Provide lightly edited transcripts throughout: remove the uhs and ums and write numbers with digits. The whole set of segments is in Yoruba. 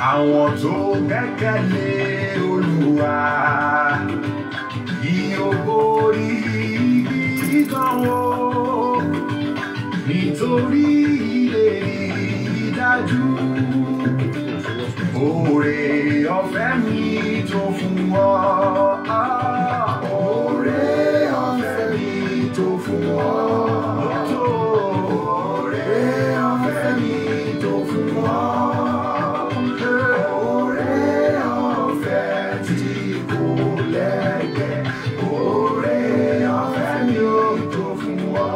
àwọn tó gbẹ́kẹ̀lé Olúwa yóò borí ìdánwò nítorí ìlérí dájú. Oore ọ̀fẹ́ mi tó fún ọ. Oore ọ̀fẹ́ mi tó fún ọ. Oore ọ̀fẹ́ mi tó fún ọ. Oore ọ̀fẹ́ tí kò lẹ́gbẹ́. Oore ọ̀fẹ́ mi tó fún ọ.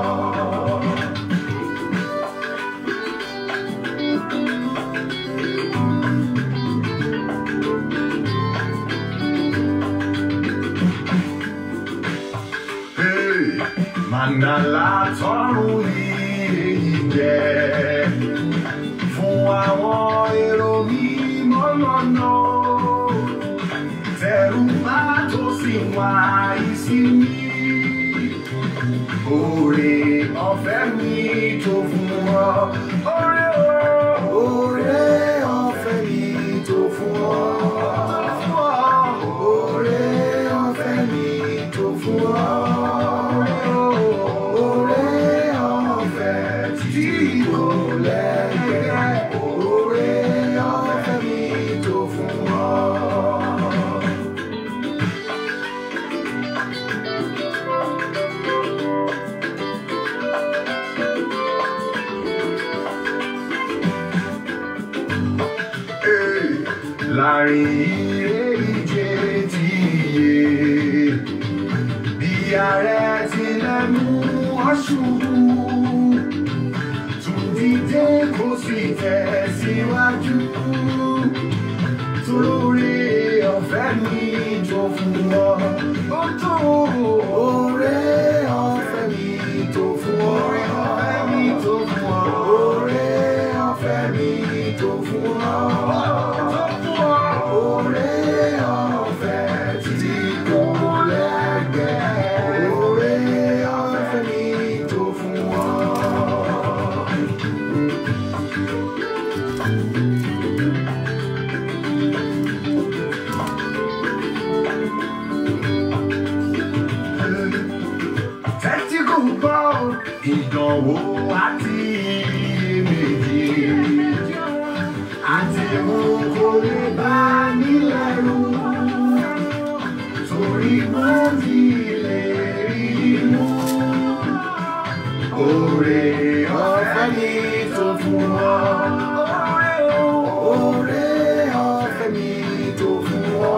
Mànàlá tọrùn yìí jẹ́ fún àwọn èrò mímọ́ lọ́nà. Tẹ̀rù bá tó sì wá ìsinmi. Oore ọ̀fẹ́ mi tó fún ọ. Oore ọ̀fẹ́ mi tó fún ọ. Oore ọ̀fẹ́ mi tó fún ọ. Láàrin ire-ìje ti yè bí ààrẹ tilẹ̀ mú ọ ṣubú, tún dìde kó sì tẹ̀síwájú. Torí ọ̀fẹ́ mi tó fún ọ, ó tó. Oore ọ̀fẹ́ mi tó fún ọ. Oore ọ̀fẹ́ mi tó fún ọ. Oore ọ̀fẹ́ mi tó fún ọ. Oore ọ̀fẹ́ tí kò lẹ́gbẹ́. Oore ọ̀fẹ́ mi tó fún ọ. Tẹ́tí kò gbọ́ ìdánwò àti iyèméjì àti mú kó lè bá nílẹ̀rú. Torí mo ti lè rí mú. Oore ọ̀fẹ́ mi tó fún ọ. Oore ọ̀fẹ́ mi tó fún ọ.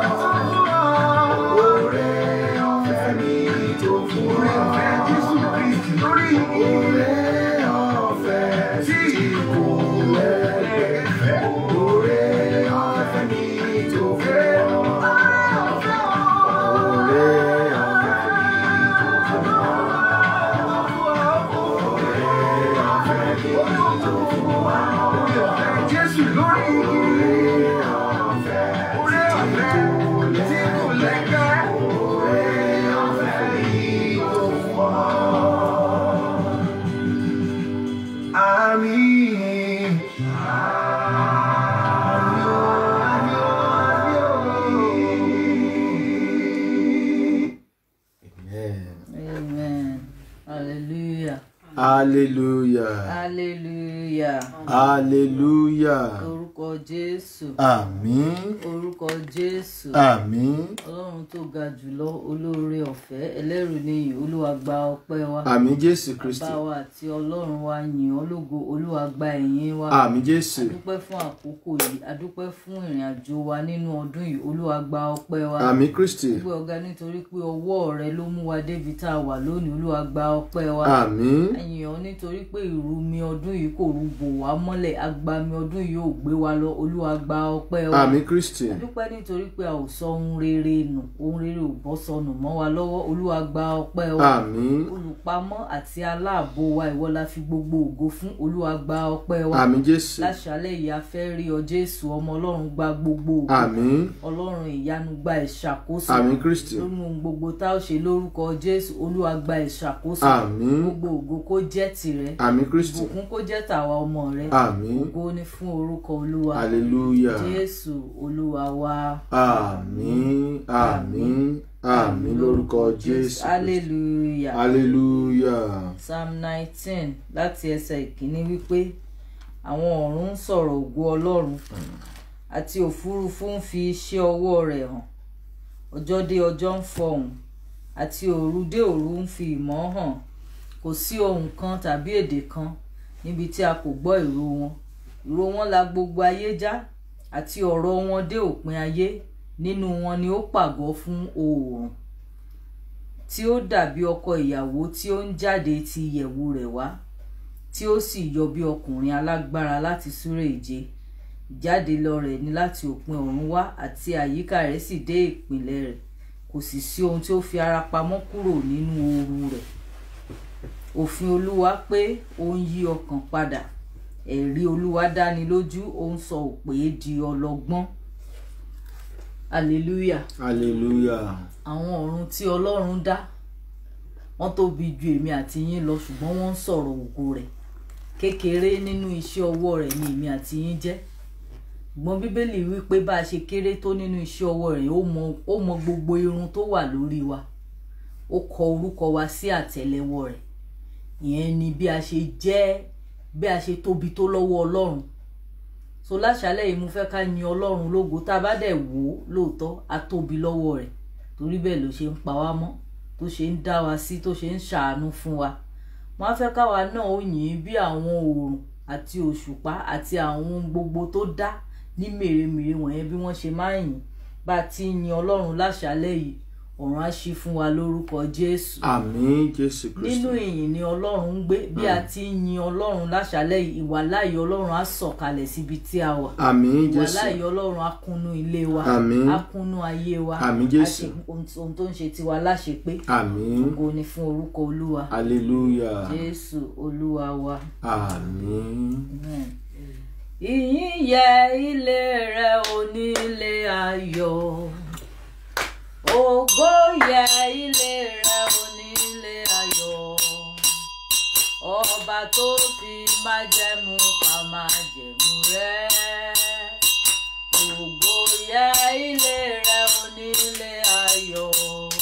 Oore ọ̀fẹ́ mi tó fún ọ. Oore ọ̀fẹ́ Jésù Kristi lórí oore ọ̀fẹ́ tí kò lẹ́gbẹ́. Oore ọ̀fẹ́ mi tó fún ọ. Oore ọ̀fẹ́ mi tó fún ọ. Oore ọ̀fẹ́ mi tó fún ọ. Oore ọ̀fẹ́ Jésù lórí oore ọ̀fẹ́ tí kò lẹ́gbẹ́. Oore ọ̀fẹ́ mi tó fún ọ. Àmín. Amen. Hallelujah. Hallelujah. Hallelujah. Hallelujah. Orúkọ Jésù. Àmín. Orúkọ Jésù. Àmín. Ọlọ́run tó ga jùlọ, olóore ọ̀fẹ́, ẹlẹ́rù níyìn, Olúwa gba ọpẹ́ wa. Àmín Jésù Kristi. Bàbá wa àti Ọlọ́run wa yìn ọ́ lógo, Olúwa gba ẹ̀yìn wa. Àmín Jésù. Adúpẹ́ fún àkókò yìí, adúpẹ́ fún ìrìn àjò wa nínú ọdún yìí, Olúwa gba ọpẹ́ wa. Àmín Kristi. Gbé ọ̀gá nítorí pé ọwọ́ rẹ ló mú wa débi tá a wà lónìí, Olúwa gba ọpẹ́ wa. Àmín. A yìn ọ́ nítorí pé ìrumi ọdún yìí kò rúbò wá mọ́lẹ̀, agbami ọdún yìí ò gbé wa lọ, Olúwa gba ọpẹ́ wa. Àmín Kristi. Adúpẹ́ nítorí pé a ò sọ ohun rere nù, ohun rere ò bọ́ sọnù mọ́ wa lọ́wọ́, Olúwa gba ọpẹ́ wa. Àmín. Olùpamọ́ àti aláàbò wa, ìwọ la fi gbogbo ògo fún, Olúwa gba ọpẹ́ wa. Àmín Jésù. Láṣálẹ́ yìí a fẹ́ rí ọ Jésù, ọmọ Ọlọ́run gba gbogbo ògo. Àmín. Ọlọ́run ìyanu gba ìṣàkóso. Àmín Kristi. Lórí ohun gbogbo tá ó ṣe lórúkọ Jésù, Olúwa gba ìṣàkóso. Àmín. Gbogbo ògo kó jẹ́ tìrẹ. Àmín Kristi. Ìbùkún kó jẹ́ tàwa ọmọ rẹ. Àmín. Ògo ni fún orúkọ Olúwa. Hallelujah. Jésù Olúwa wa. Àmín. Àmín. Àmín lórúkọ Jésù. Hallelujah. Hallelujah. Psalm 19 láti ẹsẹ̀ ìkíní wípé àwọn ọ̀run ń sọ̀rọ̀ ògo Ọlọ́run àti òfurufú ń fi iṣẹ́ ọwọ́ rẹ̀ hàn. Ọjọ́ dé ọjọ́ ń fọhùn àti òru dé òru ń fi ìmọ̀ hàn. Kò sí ohùn kan tàbí èdè kan níbi tí a kò gbọ́ ìró wọn. Ìró wọn la gbogbo ayé já àti ọ̀rọ̀ wọn dé òpin ayé. Nínú wọn ni ó pàgọ́ fún oòrùn tí ó dàbí ọkọ ìyàwó tí ó ń jáde ti ìyẹ̀wù rẹ̀ wá, tí ó sì yọ bí ọkùnrin alágbára láti súré ìje. Ìjáde lọ rẹ̀ ni láti òpin ọ̀run wá àti àyíká rẹ̀ sì dé ìpìlẹ̀ rẹ̀. Kò sì sí ohun tí ó fi ara pamọ́ kúrò nínú ooru rẹ̀. Òfin Olúwa pé ó ń yí ọkàn padà. Ẹ̀rí Olúwa dáni lójú, ó ń sọ òpè di ọlọ́gbọ́n. Hallelujah. Hallelujah. Àwọn ọ̀run tí Ọlọ́run dá wọ́n tóbi ju èmi àti yín lọ, ṣùgbọ́n wọ́n ń sọ̀rọ̀ ògo rẹ̀. Kékeré nínú iṣẹ́ ọwọ́ rẹ̀ ni èmi àti yín jẹ́. Ṣùgbọ́n Bíbélì wí pé bá a ṣe kéré tó nínú iṣẹ́ ọwọ́ rẹ̀, ó mọ gbogbo irun tó wà lórí wa. Ó kọ orúkọ wa sí àtẹ́lẹwọ́ rẹ̀. Ìyẹn ni bí a ṣe tóbi tó lọ́wọ́ Ọlọ́run. So láṣálẹ́ yìí mo fẹ́ ká yin Ọlọ́run lógo. Tá bá dẹ̀ wò lóòótọ́ a tóbi lọ́wọ́ rẹ̀, torí bẹ́ẹ̀ ló ṣe ń pa wá mọ́, tó ṣe ń dá wa sí, tó ṣe ń ṣàánú fún wa. Mo á fẹ́ káwa náà ó yìn bí àwọn oòrùn àti òṣùpá àti àwọn gbogbo tó dá ní mèremère wọ̀nyẹn bí wọ́n ṣe máa yìn. Bá ti yin Ọlọ́run láṣálẹ́ yìí, ọ̀run á ṣí fún wa lórúkọ Jésù. Àmín Jésù Kristi. Nínú ìyìn ni Ọlọ́run ń gbé. Bí a ti yin Ọlọ́run láṣálẹ́ yìí, ìwàláàyè Ọlọ́run á sọ̀kalẹ̀ síbi tí a wà. Àmín Jésù. Ìwàláàyè Ọlọ́run á kúnnú ilé wa. Àmín. Á kúnnú ayé wa. Àmín Jésù. Ohun tó ń ṣe tiwa láṣepé. Àmín. Ògo ni fún orúkọ Olúwa. Hallelujah. Jésù Olúwa wa. Àmín. Ìyìn yẹ ilé rẹ onílé ayọ̀. Ògo yẹ ilé rẹ onílé ayọ̀. Ọba tó fi májẹ̀mú pa májẹ̀mú rẹ̀. Ògo yẹ ilé rẹ onílé ayọ̀.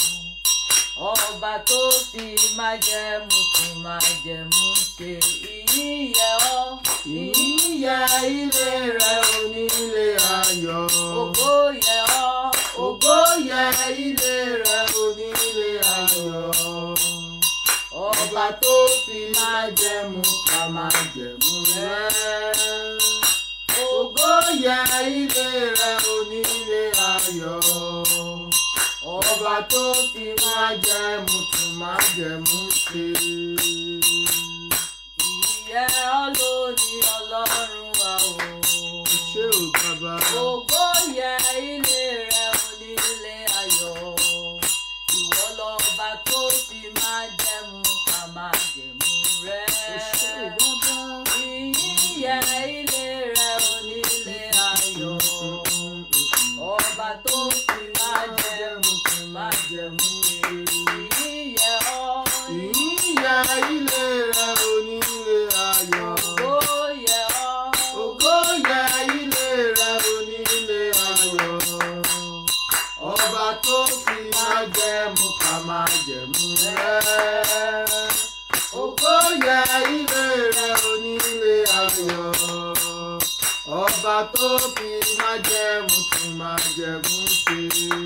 Ọba tó fi májẹ̀mú tún májẹ̀mú ṣe. Ìyìn yẹ ọ́. Ìyìn yẹ ilé rẹ onílé ayọ̀. Ògo yẹ ọ́. Ògo yẹ ilé rẹ onílé ayọ̀. Ọba tó fi májẹ̀mú pa májẹ̀mú rẹ̀. Ògo yẹ ilé rẹ onílé ayọ̀. Ọba tó fi májẹ̀mú tún májẹ̀mú ṣe. Ìyẹ́ ọ́ lónìí Ọlọ́run wa o. Ṣé o bàbá? Ògo yẹ ilé rẹ onílé ayọ̀. Ìwọ lọba tó fi májẹ̀mú pa májẹ̀mú rẹ. Ṣé o bàbá? Ìyìn yẹ ilé rẹ onílé ayọ̀. Ọba tó fi májẹ̀mú pa májẹ̀mú ṣe. Ìyìn yẹ ọ́. Ìyìn yẹ ilé rẹ onílé ayọ̀. Ògo yẹ ọ́. Ògo yẹ ilé rẹ onílé ayọ̀. Ọba tó fi májẹ̀mú pa májẹ̀mú rẹ̀. Ògo yẹ ilé rẹ onílé ayọ̀. Ọba tó fi májẹ̀mú tún májẹ̀mú ṣe.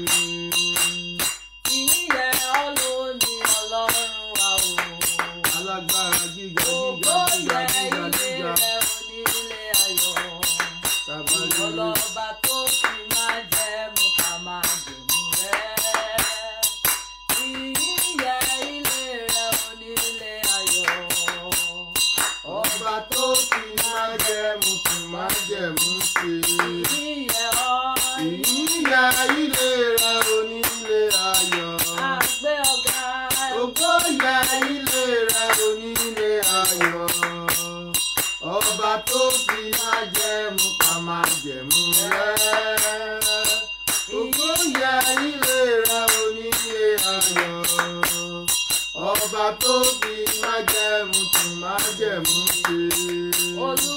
Ìyìn yẹ ọ́ lónìí Ọlọ́run wa o. Alágbára gíga Ògo gíga yẹ gíga ilé gíga. rẹ onílé ayọ̀. Tabalẹ̀. Ìwọ lọba tó fi májẹ̀mú pa májẹ̀mú rẹ̀. Ìyìn yẹ ilé rẹ onílé ayọ̀. Ọba tó fi májẹ̀mú tún májẹ̀mú ṣe. Ìyìn yẹ ọ́. Ìyìn yẹ ilé rẹ onílé ayọ̀. Àgbẹ̀ ọ̀gá. Ògo yẹ ilé rẹ onílé ayọ̀. Ọba tó fi májẹ̀mú pa májẹ̀mú rẹ̀. Ògo yẹ ilé rẹ onílé ayọ̀. Ọba tó fi májẹ̀mú tún májẹ̀mú ṣe. Olú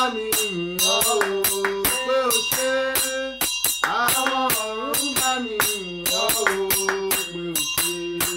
mi yìn ọ́ o pé o ṣe. Àwọn ọ̀run bá mi yìn ọ́ o pé o ṣe.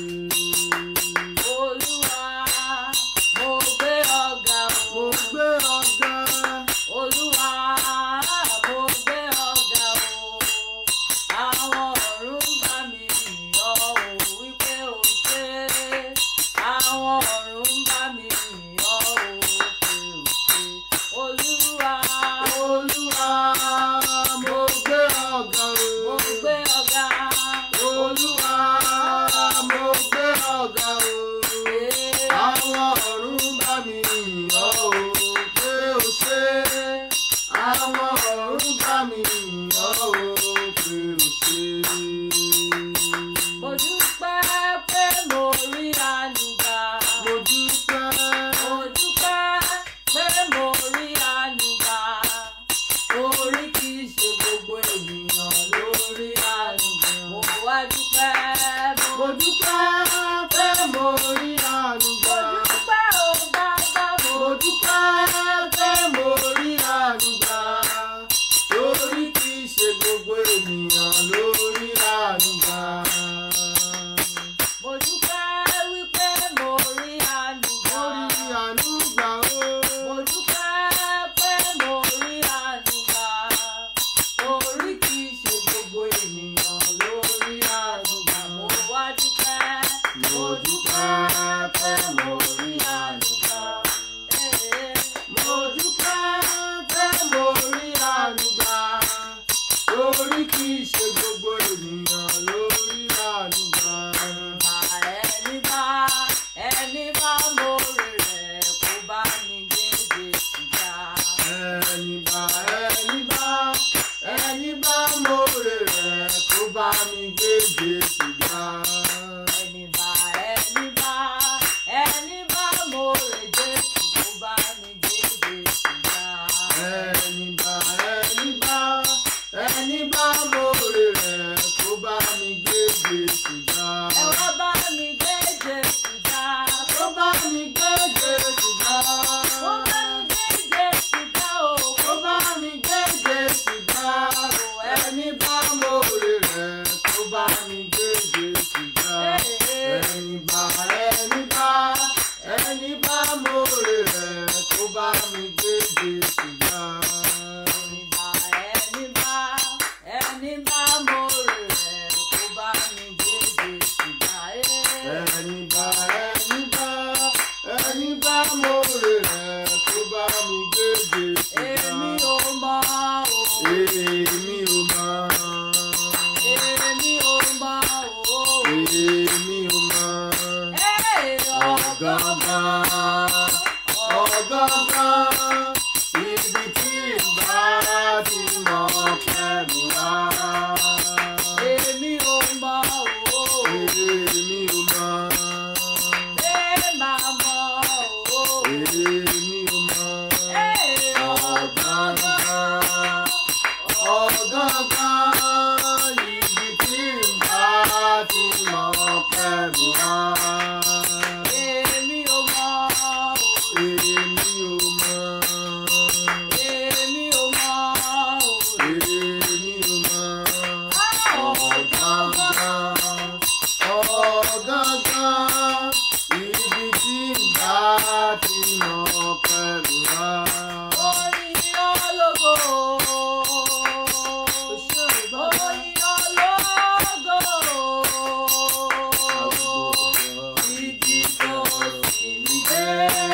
Olúwa, mo gbé ọ̀gá o. Mo gbé ọ̀gá. Olúwa, mo gbé ọ̀gá o. Àwọn ọ̀run bá mi yìn ọ́ o wípé o ṣe. Àwọn ọ̀run bá mi yìn ọ́ o pé o ṣe. Olúwa, Olúwa, mo gbé ọ̀gá o. mo gbé ọ̀gá. Olúwa, mo gbé ọ̀gá o. Àwọn ọ̀run bá mi yìn ọ́ o pé o ṣe. Àwọn ọ̀run bá mi yìn ọ́ o pé o ṣe. Mo dúpẹ́ pé mo rí àánú gbà. Mo dúpẹ́. Mo dúpẹ́ pé mo rí àánú gbà. Orí kì í ṣe gbogbo ènìyàn ló rí àánú gbà. Mo wá dúpẹ́. Mo dúpẹ́ pé mo rí àánú gbà. Mo dúpẹ́ o bàbá mo. Mo dúpẹ́ pé mo rí àánú gbà. Torí kì í ṣe gbogbo ènìyàn ló rí àánú gbà. Mo dúpẹ́ wípé mo rí àánú gbà. Mo rí àánú gbà o. Mo dúpẹ́ pé mo rí àánú gbà. Orí kì í ṣe gbogbo ènìyàn ló rí àánú gbà. Mo wá dúpẹ́. Mo dúpẹ́ pé mo rí àánú gbà. Mo dúpẹ́ pé mo rí àánú gbà. Torí kì í ṣe gbogbo ènìyàn ló rí àánú gbà. Ẹni bá mórè rẹ̀ kó bá mi gbé Jésù ga. Ẹni bá mórè rẹ̀ kó bá mi gbé Jésù ga. Ẹni bá mórè Jésù kó bá mi gbé Jésù ga. Ẹni bá mórè rẹ̀ kó bá mi gbé Jésù ga. Ẹ wá bá mi gbé Jésù ga. Kó bá mi gbé Jésù ga. Kó bá mi gbé Jésù ga o. Kó bá mi gbé Jésù ga. Ẹni bá mórè rẹ̀ kó bá mi gbé Jésù ga. Ẹni bá mórè rẹ̀ kó bá mi gbé Jésù ga. Ẹni bá mórè rẹ̀ kó bá mi gbé Jésù ga. Ẹni bá mórè rẹ̀ kó bá mi gbé Jésù ga. Èmi ò mọ̀ o. Èmi ò mọ̀. Èmi ò mọ̀ o. Èmi ò mọ̀. Ọ̀gángan ibi tí n bá ti mọ̀ pẹ̀lú wa. Èmi ò mọ̀ o. Èmi ò mọ̀. Ẹ máa mọ̀ o. Èmi ò mọ̀. Ọ̀gángan ibi tí n bá ti mọ̀ pẹ̀lú wa. Èmi ò mọ̀ o. Èmi ò mọ̀. Èmi ò mọ̀ o. Èmi ò mọ̀. Ọ̀gángan ibi tí n bá ti mọ̀ pẹ̀lú wa. Oyin ológo. Oyin ológo. Ibi tó sì mí dé.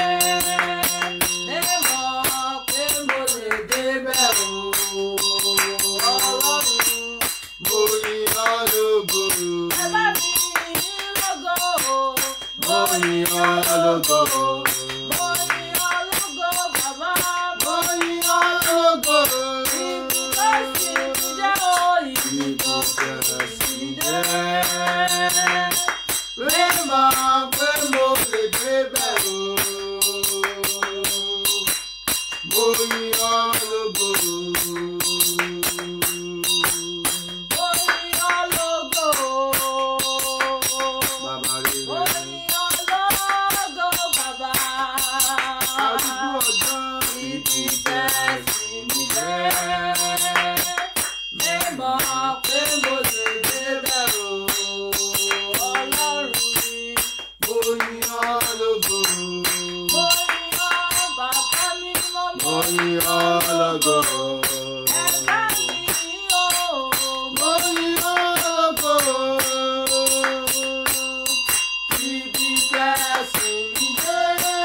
Ẹ mọ̀ pé mo lè débẹ̀ o. Ọlọ́run. Mo yìn ọ́ lógo. Ẹ bá mi yìn lógo. Mo yìn ọ́ lógo. Mo yìn ọ́ lógo bàbá. Mo yìn ọ́ lógo. Ibi tó sì mí dé o. Ibi tó sì mí dé. Lè mọ̀ pé mo lè débẹ̀ o. Mo yìn ọ́ lógo. Oyin ológo. Bàbá rere. Oyin ológo bàbá. Arúgbó ọjọ́. Ibi tẹ́ ẹ̀sìn mi dé. Mímọ̀ pé mo lè débẹ̀ o. Ọlọ́run mi, mo yìn ọ́ lógo. mo yìn ọ́ bàbá mi mọ́ Mo yìn ọ́ lógo. ẹ bá mi yìn o. Mo yìn ọ́ lógo. Ibi tẹ̀sìn mi dé.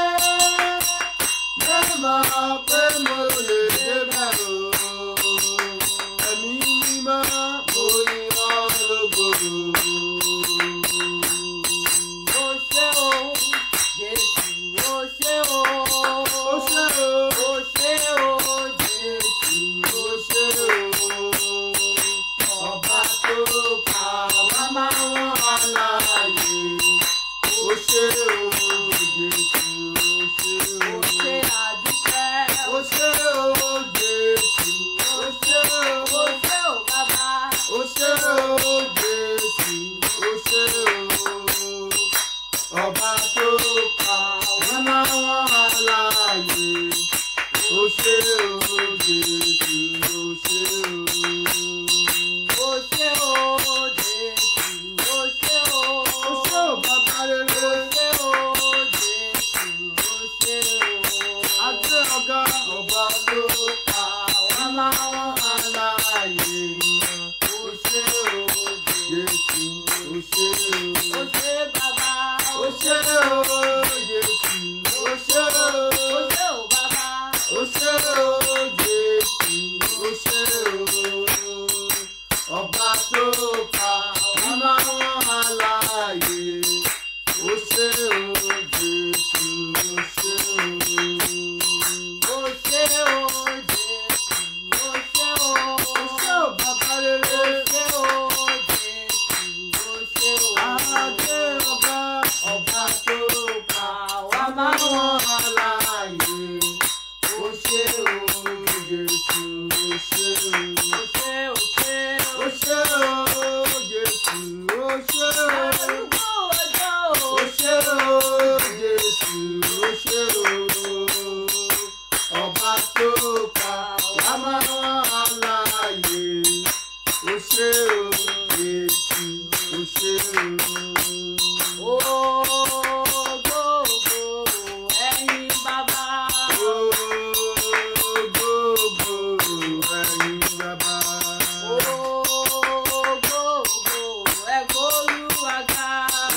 Mímọ̀ pé mo lè débẹ̀ o. Ẹ̀mí mímọ́, mo yìn ọ́ lógo. Ó ṣé o, Jésù, ó ṣé o. Ó ṣé o. Ó ṣé o, Jésù, ó ṣé o. Ọba tó pa wá máa wọ́n aláàyè. Ó ṣé o, Jésù, ó ṣé o. Ó ṣé àdúpẹ́. Ó ṣé o, Jésù, ó ṣé Ó o. ṣé o bàbá. Ó ṣé o, Jésù, ó ṣé o. Ọba tó pa wá máa wọ́n aláàyè. Ó ṣé o, Jésù, ó ṣé o. Ó ṣé o, Jésù, ó ṣé o. Ó ṣé o, bàbá rere. Ó ṣé o, Jésù, ó ṣé o. Adé ọ̀gá ọba ló pa wá máa wọ́n aláàyè ènìyàn. Ó ṣé o, Jésù, ó ṣé Ó o. ṣé bàbá. Ó ṣé o, Jésù, ó ṣé o. Ó ṣé o bàbá. Ó ṣé o, Jésù, ó ṣé o. Ọba tó pa wá máa wọ́n aláàyè. Ó ṣé o, Jésù, ó ṣé o. Ó ṣé o, Jésù, ó ṣé o. Ó ṣé o, bàbá rere. Ó ṣé o, Jésù, ó ṣé o. Adé ọba ọba tó pa wá Wá máa máa wọ́n wọ́n aláàyè. Ó ṣé o, Jésù, ó ṣé o. ó ṣé, ó ṣé, Ó ṣé o, Jésù, ó ṣé o. arúgbó ọjọ́ o. Ó ṣé o, Jésù, ó ṣé o. Ọba tó pa wá máa wọ́n aláàyè. Ó ṣé o, Jésù, ó ṣé o. Ògo, ògo, ẹ̀yin bàbá. Ògo, ògo, ẹ̀gbọ́n Olúwa ga.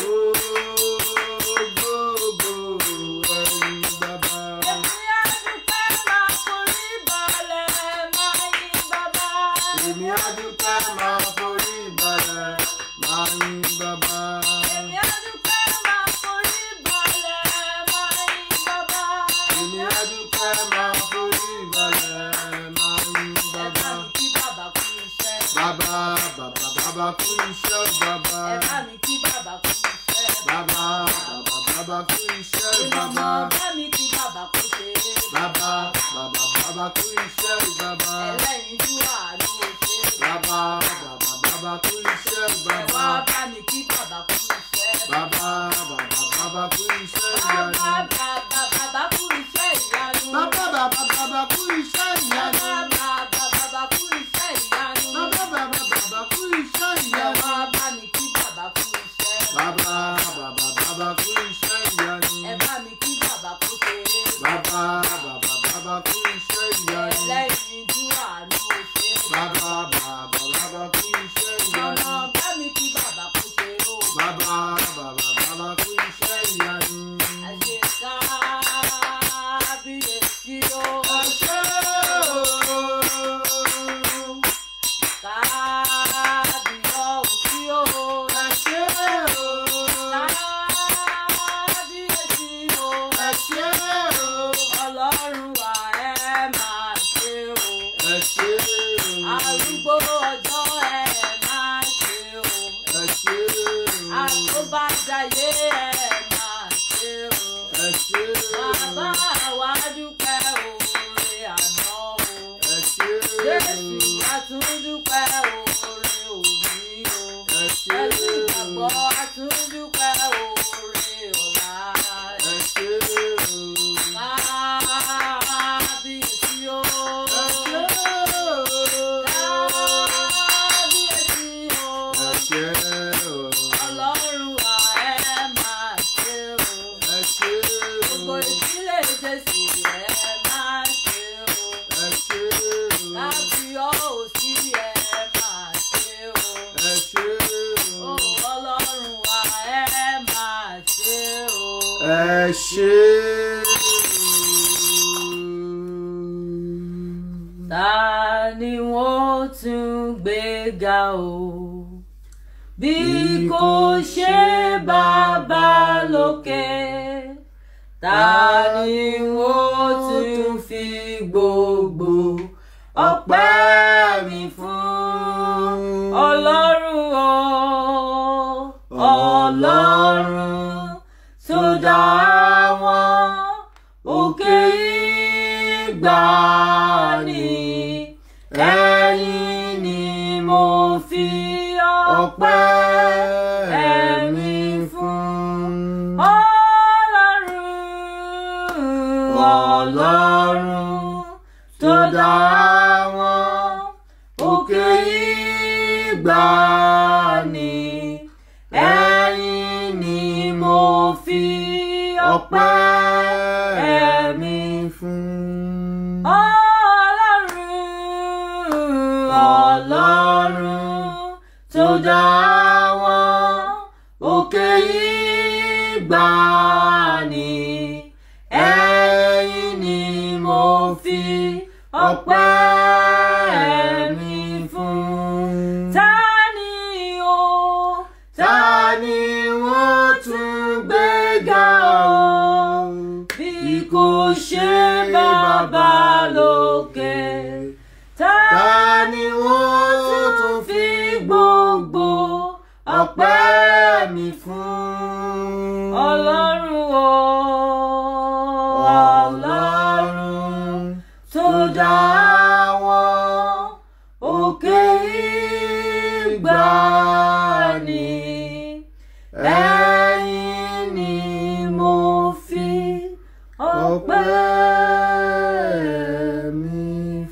Èmi àdúpẹ́ máa forí balẹ̀ máa yìn bàbá. Èmi adúpẹ́ máa forí balẹ̀ máa yìn bàbá. Èmi àdúpẹ́ máa forí balẹ̀ máa yìn bàbá. Èmi adúpẹ́ máa forí balẹ̀ máa yìn Ẹ bá bàbá. mi kí bàbá kú iṣẹ́. Bàbá kú iṣẹ́ bàbá. Ẹ bá mi kí bàbá kú iṣẹ́. Bàbá kú iṣẹ́ Ìmọ̀mọ́ bàbá. bá mi kí bàbá kú ṣe. Bàbá kú iṣẹ́ bàbá. Ẹlẹ́yinjú àánú ò ṣe. Bàbá kú iṣẹ́ Ẹ wá bàbá. bá mi kí bàbá kú iṣẹ́. Bàbá kú iṣẹ́ ìyanu. Bàbá kú iṣẹ́ ìyanu. Bàbá kú iṣẹ́ ìyanu. Bàbá kú iṣẹ́ ìyanu. Bàbá kú iṣẹ́ Ẹ ìyanu. wá bá mi kí bàbá kú iṣẹ́. Bàbá kú iṣẹ́ ìyanu. Ẹ bá mi kí bàbá kú ṣe. Bàbá kú iṣẹ́ ìyanu. Ẹlẹ́yinjú àánú ò ṣe. Bàbá kú iṣẹ́ ìyanu. Ọmọ bá mi kí bàbá kú ṣe o. Bàbá kú iṣẹ́ ìyanu. Àṣeká bíyèsí o. Ẹ ṣé o. Kábíyọ̀sí o. Ẹ ṣé o. Kábíyèsí o. Ẹ ṣé o. Ọlọ́run wa ẹ máa ṣe o. Ẹ ṣé o. Arúgbó ọjọ́ ẹ máa ṣe o. Ẹ ṣé o. Àtúbàjáyé ẹ máa ṣe o. Ẹ ṣé o. Bàbá wa dúpẹ́ oore àná o. Ẹ ṣé o. Jésù àtúndúpẹ́ oore òní o. Ẹ ṣé Pẹ̀lú o. ìgbàgbọ́ àtúndúpẹ́ oore ọ̀la. Ẹ ṣé o. Kábíyèsí o. Ẹ ẹ ṣé. Ta ni wọ́n tún gbé ga o bí kò ṣe bàbá lókè? Ta ni wọ́n tún fi gbogbo ọpẹ́ mi fún? Ọlọ́run o, Ọlọ́run tó dá wọn òkè ìgbàanì, ẹ̀yin ni mo fi ọpẹ́ mi fún. Ọlọ́run tó dá wọn òkè ìgbàanì, ẹ̀yin ni mo fi ọpẹ́ mi fún. Ọlọ́run tó dá wọn òkè ìgbàanì, ẹ̀yin ni mo fi ọpẹ́ mi fún. Ta ni wọ́n tún gbé ga o bí kò ṣe bàbá lókè? Ta ni wọ́n tún fi gbogbo ọpẹ́ mi fún? Ọlọ́run o, Ọlọ́run tó dá wọn òkè ìgbàanì, ẹ̀yin ni mo fi ọpẹ́ mi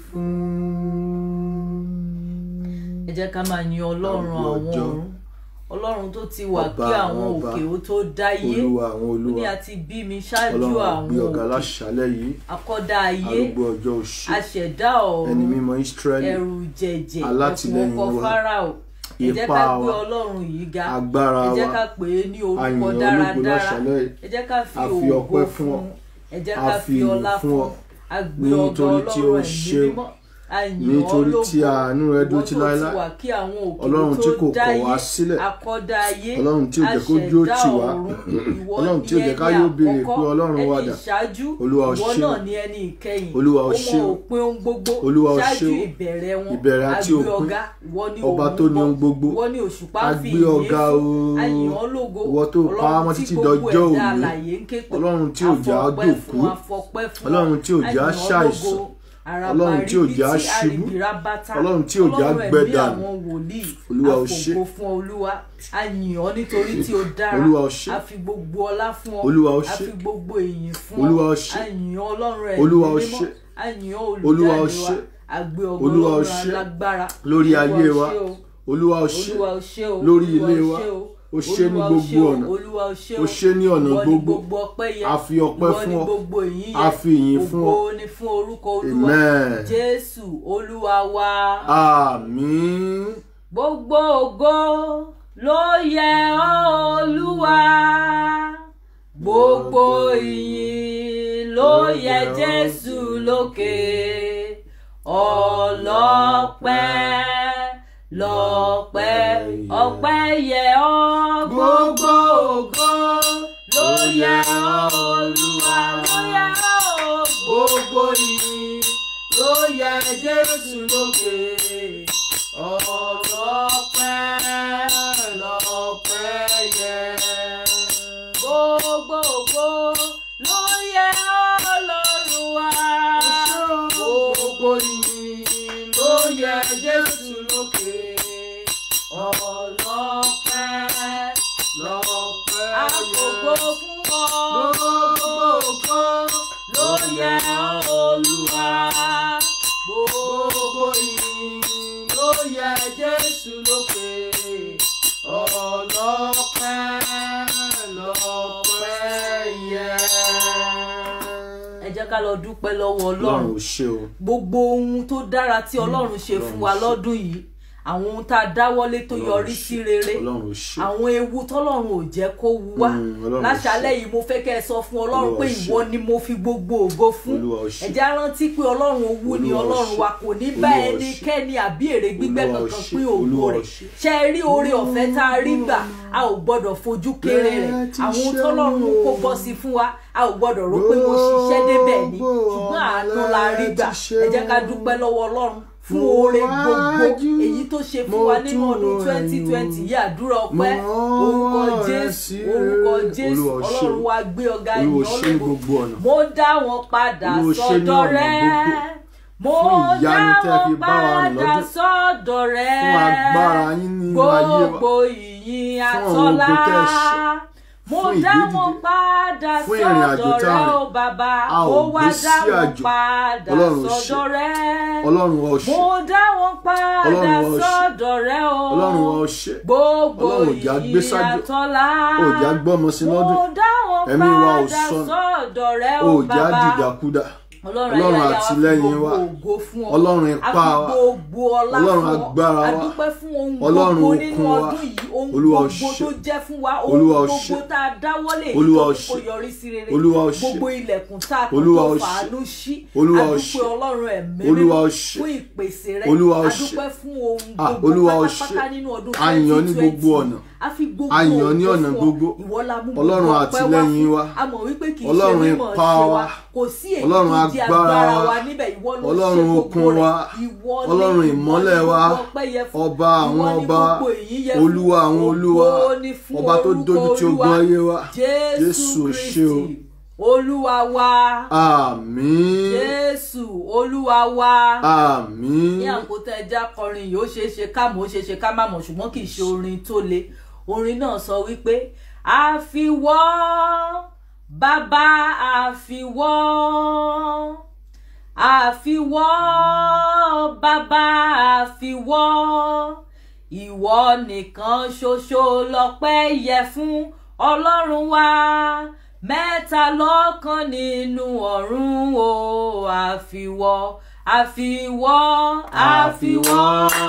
fún. Ẹ jẹ́ ká máa yin Ọlọ́run àwọn ọ̀run, Ọlọ́run tó ti wà kí àwọn òkè ó tó dáyé. Olúwa àwọn olúwa, ó ní a ti bí mi ṣáájú àwọn òkè, akọ́dá ayé, aṣẹ̀dá ọ̀run, ẹni mímọ́ Ísírẹ́lì, ẹ̀rù jẹ̀jẹ̀, alátìlẹ́yìn ẹ̀fún ọkọ̀ Fáráò. Ẹ jẹ́ ká gbé Ọlọ́run yìí ga, ẹ jẹ́ ká pè é ní orúkọ dáradára, ẹ jẹ́ ká fi ògo fún, ẹ jẹ́ ká fi ọlá fún, a gbé ọ̀gá Ọlọ́run ẹ̀mí mímọ́, nítorí tí àánú rẹ̀ dúró títí láéláé. Ọlọ́run tí kò kọ̀ wá sílẹ̀, Ọlọ́run tí ò jẹ́ kó dúró tì wá, Ọlọ́run tí ò jẹ́ ká yóò béèrè pé Ọlọ́run wá dà. Olúwa o ṣé, Olúwa o ṣé, Olúwa o ṣé, ìbẹ̀rẹ̀ àti òpin, ọba tó ní ohun gbogbo, a gbé ọ̀gá o, ìwọ tó pa á mọ́ títí dọjọ́ òní, Ọlọ́run tí ò jẹ́ á dòkú, Ọlọ́run tí ò jẹ́ á ṣàìsàn, Ọlọ́run tí ò jẹ́ á ṣubú, Ọlọ́run tí ò jẹ́ á gbẹ̀dànù. Olúwa o ṣé, a yìn ọ́ nítorí tí o dára, Olúwa o ṣé, a fi gbogbo ọlá fún ọ, Olúwa o a ṣé, fi gbogbo ìyìn fún Olúwa ọ, o ṣé, a yìn ọ́ Ọlọ́run ẹ̀ Olúwa o mímọ́, ṣé, a yìn ọ́ Olúwa o olùdáni wa, ṣé, a gbé ọgbọ́n Olúwa o Ọlọ́run ṣé, alágbára lórí ayé wa, Olúwa o ṣé, lórí ilé wa, o ṣé ní gbogbo ọ̀nà, o ṣé ní ọ̀nà gbogbo, a fi ọpẹ́ fún ọ, a fi ìyìn fún ọ. Amen. Jésù Olúwa wa. Àmín. Gbogbo ògo ló yẹ ọ́ Olúwa, gbogbo ìyìn ló yẹ Jésù lókè, ọlọ́pẹ́ lọ́pẹ́ ọpẹ́ yẹ ọ́, gbogbo ògo ló yẹ ọ́ Olúwa, ló yẹ ọ́, gbogbo ìyìn ló yẹ Jésù lókè, ọlọ́pẹ́ lọ́pẹ́ yẹ, gbogbo ògo ló yẹ Ọlọ́run wa, gbogbo ìyìn ló yẹ Jésù lókè, ọlọ́pẹ́ lọ́pẹ́ yẹ, àgbògbò fún ọ, gbogbo ògo ló yẹ Olúwa, gbogbo ìyìn ló yẹ Jésù lókè, ọlọ́pẹ́ lọ́pẹ́ yẹ. Ẹ jẹ́ ká lọ dúpẹ́ lọ́wọ́ Ọlọ́run. Gbogbo ohun tó dára tí Ọlọ́run ṣe fún wa lọ́dún yìí, àwọn ohun tá a dáwọ́lé tó yọrí sí rere, àwọn ewu tọ́lọ́run ò jẹ́ kó wu wá. Láṣálẹ́ yìí mo fẹ́ kẹ́ ẹ sọ fún Ọlọ́run pé ìwọ ni mo fi gbogbo ògo fún. Ẹ jẹ́ á rántí pé Ọlọ́run owú ni Ọlọ́run wa, kò ní bá ẹnikẹ́ni àbí èrè gbígbẹ́ kankan pín ògo rẹ̀. Ṣé ẹ rí oore ọ̀fẹ́ tá a rí gbà, a ò gbọ́dọ̀ fojú kéré rẹ̀. Àwọn ohun tọ́lọ́run kó bọ́ sí fún wa, a ò gbọ́dọ̀ rò pé mo ṣiṣẹ́ débẹ̀ ni, ṣùgbọ́n àánú la rí gbà. Ẹ jẹ́ ká dúpẹ́ lọ́wọ́ Ọlọ́run fún oore gbogbo èyí tó ṣe fún wa nínú ọdún 2020 yìí. Àdúrà ọpẹ́, orúkọ Jésù, orúkọ Jésù. Ọlọ́run wa gbé ọ̀gá ìyìn ológo. Mo dá wọn padà sọ́dọ̀ rẹ̀, mo dá wọn padà sọ́dọ̀ rẹ̀, gbogbo ìyìn àtọ́lá. Mo dá wọn padà sọ́dọ̀ rẹ̀ o bàbá, ó wá dá wọn padà sọ́dọ̀ rẹ̀. Mo dá wọn padà sọ́dọ̀ rẹ̀ o, gbogbo ìyìn àtọ́lá. Mo dá wọn padà sọ́dọ̀ rẹ̀ o bàbá. Ọlọ́run àtìlẹ́yìn wa, Ọlọ́run ipá wa, Ọlọ́run agbára wa, Ọlọ́run okun wa, Olúwa ó ṣé, Olúwa ó ṣé, Olúwa ó ṣé, Olúwa ó ṣé, gbogbo ilẹ̀kùn tá a kò Olúwa ó tó ṣé, fàánú ṣí. Olúwa ó Adúpẹ́ ṣé, Ọlọ́run ẹ̀mí Olúwa ó mímọ́ ṣé, fún ìpèsè rẹ̀. Olúwa ó ṣé, Adúpẹ́ fún ohun Olúwa ó gbogbo ṣé, pátápátá nínú ọdún a yìn ní gbogbo 2020. ọ̀nà, A fi gbogbo a yìn ní ọ̀nà ògo fún ọ. gbogbo. Ìwọ la mú gbogbo Ọlọ́run ọpẹ́ wá àtìlẹ́yìn fún. wa, A mọ̀ wípé kì í ṣe Ọlọ́run mímọ̀ ipá ṣe wa, wa, kò sí èyí Ọlọ́run tó jẹ́ agbára agbára wa, wa níbẹ̀. Ìwọ ló Ọlọ́run ṣe okun gbogbo wa, rẹ̀. Ìwọ ni Ọlọ́run ìmọ́lẹ̀ wa, gbogbo ọpẹ́ yẹ fún. ọba àwọn Ìwọ ni ọba, gbogbo èyí yẹ fún. Olúwa àwọn olúwa, Ògo ni fún ọba tó orúkọ dójú tí ogun Olúwa. ayé wa. Jésù Jésù ó ṣé o. Kristi Olúwa wa. Àmín. Jésù Olúwa wa. Àmín. Ní àkótá ẹja kọrin yìí, ó ṣeé ṣe ká mọ̀, ó ṣeé ṣe ká má mọ̀, ṣùgbọ́n kì í ṣe orin tó le. Orin náà sọ wípé àfiwọ́ bàbá, àfiwọ́, àfiwọ́ bàbá, àfiwọ́, ìwọ nìkan ṣoṣo lọ́pẹ́ yẹ fún Ọlọ́run wa. Mẹ́ta lọ́kan nínú ọ̀run o, àfiwọ́, àfiwọ́, àfiwọ́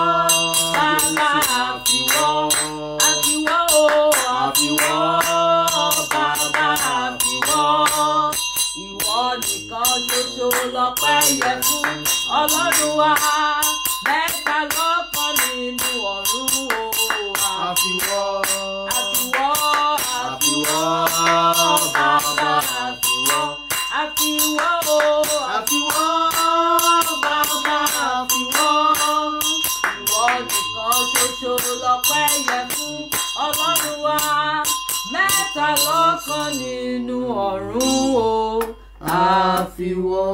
bàbá, àfiwọ́, àfiwọ́ o, àfiwọ́ bàbá, àfiwọ́, ìwọ nìkan ṣoṣo lọ́pẹ́ yẹ fún Ọlọ́run wa. Mẹ́ta lọ́kan nínú ọ̀run o, Àfiwọ́, àfiwọ́, àfiwọ́ bàbá, àfiwọ́, àfiwọ́ o, àfiwọ́, bàbá, àfiwọ́, ìwọ nìkan ṣoṣo lọ́pẹ́ yẹ fún Ọlọ́run wa. Mẹ́ta lọ́kan nínú ọ̀run o, àfiwọ́.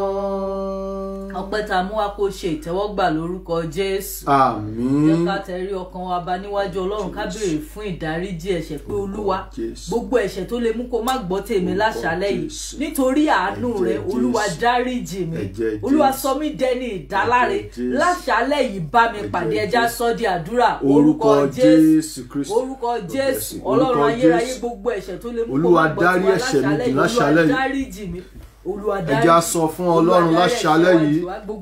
Ọpẹ́ tá a mú wá kó ṣe ìtẹ́wọ́gbà lórúkọ Jésù. Àmín. Jẹ́ ká tẹrí ọkàn wa bá níwájú Ọlọ́run, ká béèrè fún ìdáríjì ẹ̀ṣẹ̀ pé Olúwa, gbogbo ẹ̀ṣẹ̀ tó lè mú kó má gbọ́ tèmi láṣálẹ́ yìí, nítorí àánú rẹ̀ Olúwa dáríjì mi. Olúwa sọ mí dẹni ìdáláre. Láṣálẹ́ yìí bá mi pàdé, ẹja sọ di àdúrà. Orúkọ Jésù, orúkọ Jésù. Ọlọ́run ayérayé, gbogbo ẹ̀ṣẹ̀ tó lè mú kó má gbọ́ tèmi láṣálẹ́ yìí, Olúwa dáríjì mi. Ẹ jẹ́ á sọ fún Ọlọ́run láṣálẹ́ yìí,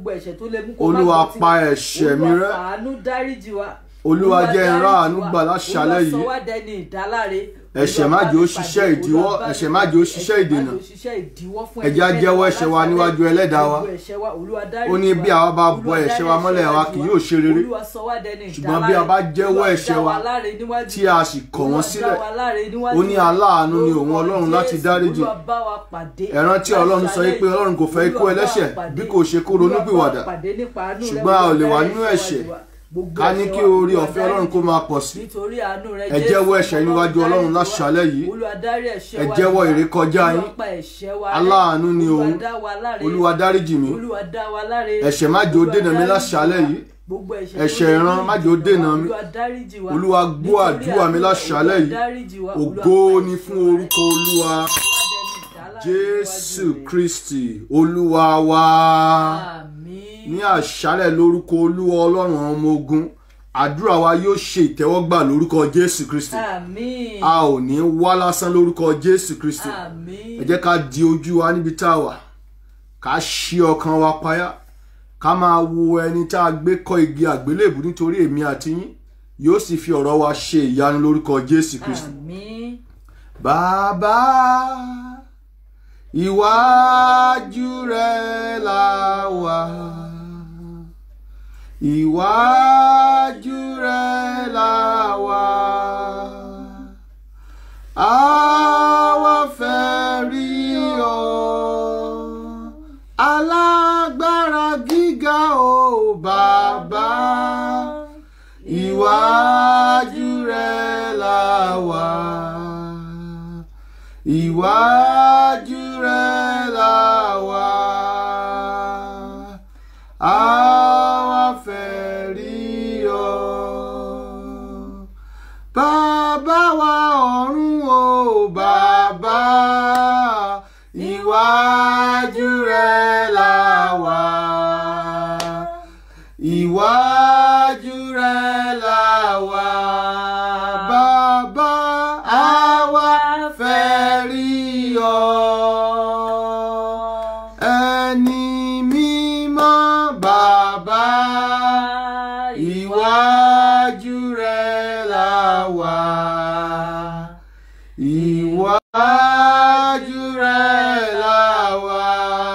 Olúwa pa ẹ̀ṣẹ̀ mi rẹ́. Olúwa jẹ́ n rí àánú gbà láṣálẹ́ yìí. Ẹ̀ṣẹ̀ má jẹ́ ó ṣiṣẹ́ ìdíwọ́, ẹ̀ṣẹ̀ má jẹ́ ó ṣiṣẹ́ ìdènà. Ẹ jẹ́ á jẹ́wọ́ ẹ̀ṣẹ̀ wa níwájú Ẹlẹ́dàá wa. Ó ní bí àwa bá bọ ẹ̀ṣẹ̀ wa mọ́lẹ̀, àwa kì yóò ṣe rere. Ṣùgbọ́n bí a bá jẹ́wọ́ ẹ̀ṣẹ̀ wa tí a sì kọ̀ wọ́n sílẹ̀, ó ní aláàánú ni òun Ọlọ́run láti dáríjì. Ẹ rántí Ọlọ́run sọ pé Ọlọ́run kò fẹ́ ikú ẹlẹ́ṣẹ̀ bí kò ṣe kó ronúpìwàdà. Ṣùgbọ́n a ò lè wà nínú ẹ̀ṣẹ̀ ká ní kí oore ọ̀fẹ́ Ọlọ́run kó máa pọ̀ sí. Ẹ jẹ́wọ́ ẹ̀ṣẹ̀ níwájú Ọlọ́run láṣálẹ́ yìí. Ẹ jẹ́wọ́ ìrékọjá yín. Aláàánú ni òun. Olúwa dáríjì mí. Ẹ̀ṣẹ̀ má jẹ́ ó dènà mi láṣálẹ́ yìí. Ẹ̀ṣẹ̀ ìran má jẹ́ ó dènà mi. Olúwa gbọ́ àdúrà mi láṣálẹ́ yìí. Ògo ni fún orúkọ Olúwa. Jésù Kristi Olúwa wa. Ní àṣálẹ́ lórúkọ Olúwa Ọlọ́run àwọn ọmọ ogun, àdúrà wa yóò ṣe ìtẹ́wọ́gbà lórúkọ Jésù Kristi. Àmín. A ò ní wá lásán lórúkọ Jésù Kristi. Àmín. Ẹ jẹ́ ká di ojú wa níbi tá a wà, ká ṣí ọkàn wa payá, ká máa wo ẹni tá a gbé kọ́ igi àgbélébù nítorí èmi àti yín yóò sì fi ọ̀rọ̀ wa ṣe ìyanu lórúkọ Jésù Kristi. Àmín. Bàbá iwájú rẹ la wà, iwájú rẹ la wà, àwa fẹ́ rí ọ, alágbára gíga o bàbá, iwájú rẹ la wà, iwájú rẹ la wà, àwa fẹ́ rí ọ. Bàbá wa ọ̀run o bàbá, iwájú rẹ la wà, iwájú rẹ la wà, bàbá àwa fẹ́ rí ọ. Ẹni mímọ́ bàbá, iwájú rẹ la wà, iwájú rẹ la wà,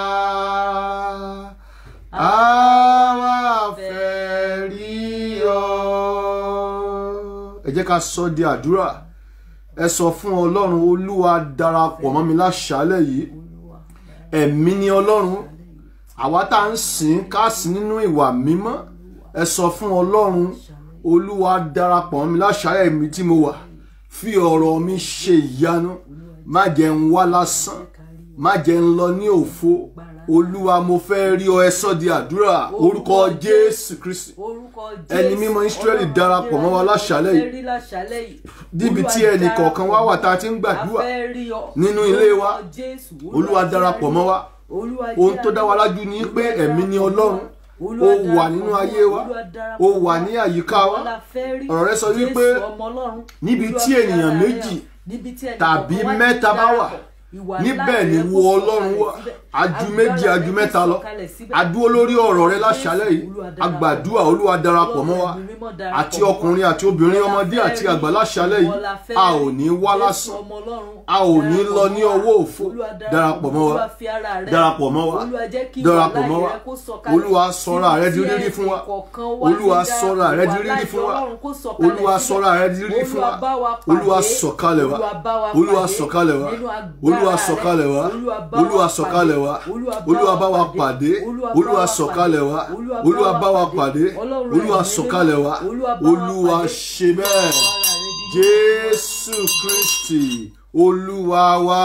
àwa fẹ́ rí ọ. Ẹ jẹ́ ká sọ di àdúrà. Ẹ sọ fún Ọlọ́run, Olúwa darapọ̀ mọ́ mi láṣálẹ́ yìí. Ẹ̀mí ni Ọlọ́run, àwa tá ń sìn ká sìn nínú ìwà mímọ́. Ẹ sọ fún Ọlọ́run, Olúwa darapọ̀ mọ́ mi láṣálẹ́ mi tí mo wà. Fi ọ̀rọ̀ mi ṣe ìyanu, má jẹ́ n wá lásán, má jẹ́ n lọ ní òfo. Olúwa mo fẹ́ rí ọ. Ẹ sọ di àdúrà orúkọ Jésù Kristi. Ẹni mímọ́ Ísírẹ́lì darapọ̀ mọ́ wa láṣálẹ́ yìí. Níbi tí ẹnì kọ̀ọ̀kan wá wà tá a ti ń gbàdúrà nínú ilé wa, Olúwa darapọ̀ mọ́ wa. Ohun tó dá wa lájú ni pé ẹ̀mí ni Ọlọ́run. Ó wà nínú ayé wa, ó wà ní àyíká wa. Ọ̀rọ̀ rẹ̀ sọ wípé níbi tí ènìyàn méjì tàbí mẹ́ta bá wà, níbẹ̀ ni wo Ọlọ́run wà. Aju méjì aju mẹ́ta lọ. Adúró lórí ọ̀rọ̀ rẹ̀ láṣálẹ́ yìí. Agbàdúrà, Olúwa darapọ̀ mọ́ wa. Àti ọkùnrin àti obìnrin, ọmọdé àti àgbà láṣálẹ́ yìí. A ò ní wá lásán, a ò ní lọ ní ọwọ́ òfo. Darapọ̀ mọ́ wa, darapọ̀ mọ́ wa, darapọ̀ mọ́ wa. Olúwa sọ̀rọ̀ rẹ̀ di rírí fún wa. Olúwa sọ̀rọ̀ rẹ̀ di rírí fún wa. Olúwa sọ̀rọ̀ rẹ̀ di rírí fún wa. Olúwa sọ̀kalẹ̀ wa. Olúwa sọ̀kalẹ̀ wa. Olúwa sọ̀kalẹ̀ wa. Olúwa sọ̀kalẹ̀ wa. Olúwa bá wa pàdé. Olúwa sọ̀kalẹ̀ wa. Olúwa bá wa pàdé. Olúwa sọ̀kalẹ̀ wa. Olúwa ṣe bẹ́ẹ̀. Jésù Kristi Olúwa wa.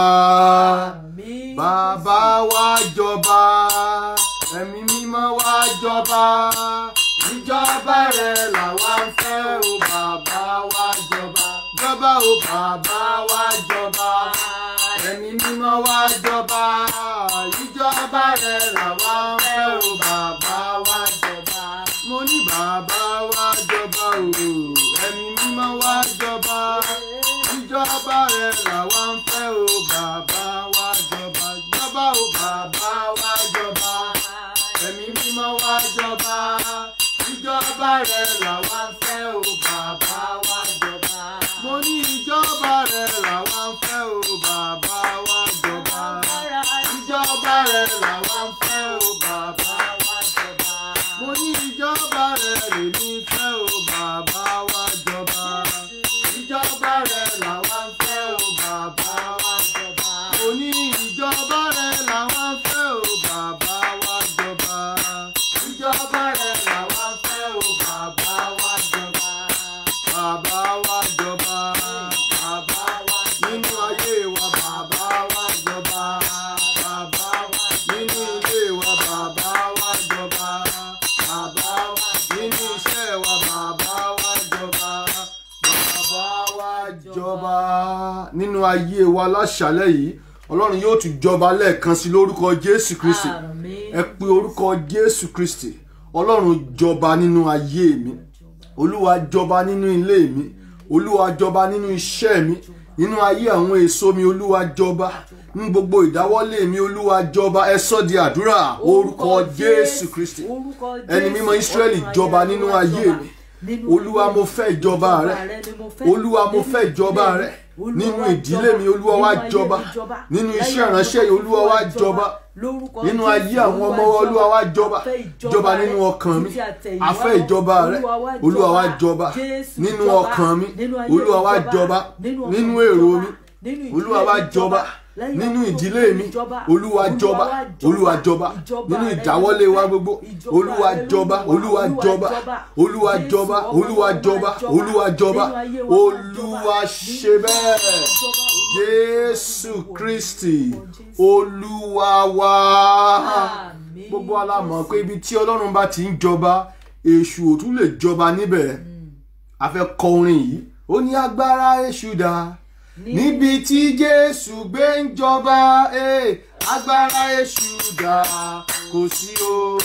Bàbá wa jọba, ẹ̀mí mímọ́ wa jọba. Ìjọba rẹ̀ làwa ń fẹ́ o bàbá wa jọba. Jọba o bàbá wa jọba. Ẹ̀mí mímọ́ wa jọba. Ìjọba rẹ̀ làwa ń fẹ́ o bàbá wa jọba. Mo ní bàbá wa jọba o. Ẹ̀mí mímọ́ wa jọba. Ìjọba rẹ̀ làwa ń fẹ́ o bàbá wa jọba. Jọba o bàbá wa jọba. Ẹ̀mí mímọ́ wa jọba. Ìjọba rẹ̀ làwa ń fẹ́ o bàbá wa jọba. Mo ní ìjọba rẹ̀ làwa ń fẹ́ o bàbá wa jọba. Ìjọba rẹ̀ làwa ń fẹ́ o bàbá wa jọba. Mo ní ìjọba rẹ̀ lèmi fẹ́ o bàbá wa jọba. Ìjọba rẹ̀ làwa ń fẹ́ o bàbá wa jọba. Mo ní ìjọba rẹ̀ làwa ń fẹ́ o bàbá wa jọba. Ìjọba rẹ̀ làwa ń fẹ́ o bàbá wa jọba. Bàbá wa jọba. Bàbá wa nínú ayé wa bàbá wa jọba. Bàbá wa nínú ilé wa bàbá wa jọba. Bàbá wa nínú iṣẹ́ wa bàbá wa jọba. Bàbá wa jọba nínú ayé wa láṣálẹ́ yìí. Ọlọ́run yóò tún jọba lẹ́ẹ̀kan sí lórúkọ Jésù Kristi. Ẹ pe orúkọ Jésù Kristi. Ọlọ́run jọba nínú ayé mi. Olúwa jọba nínú ilé mi. Olúwa jọba nínú iṣẹ́ mi. nínú ayé àwọn èso mi Olúwa jọba, ní gbogbo ìdáwọ́lé mi Olúwa jọba. Ẹ sọ di àdúrà orúkọ Jésù Kristi. Ẹni mímọ́ Ísírẹ́lì jọba nínú ayé mi. Olúwa mo fẹ́ ìjọba rẹ. Olúwa mo fẹ́ ìjọba rẹ. Nínú ìdílé mi Olúwa wá jọba. Nínú iṣẹ́ ìránṣẹ́ yìí Olúwa wá jọba. Nínú ayé àwọn ọmọ wa Olúwa wá jọba. Jọba nínú ọkàn mi. A fẹ́ ìjọba rẹ. Olúwa wá jọba. Nínú ọkàn mi Olúwa wá jọba. Nínú èrò mi Olúwa wá jọba. Nínú ìdílé mi Olúwa jọba. Olúwa jọba. Nínú ìdáwọ́lé wa gbogbo Olúwa jọba. Olúwa jọba. Olúwa jọba. Olúwa jọba. Olúwa jọba. Olúwa ṣe bẹ́ẹ̀. Jésù Kristi Olúwa wa. Gbogbo wa la mọ̀ pé ibi tí Ọlọ́run bá ti ń jọba èṣù ò tún lè jọba níbẹ̀. A fẹ́ kọ orin yìí. Ó ní agbára èṣù dà níbi tí Jésù gbé ń jọba. Agbára èṣù dà kò sí ó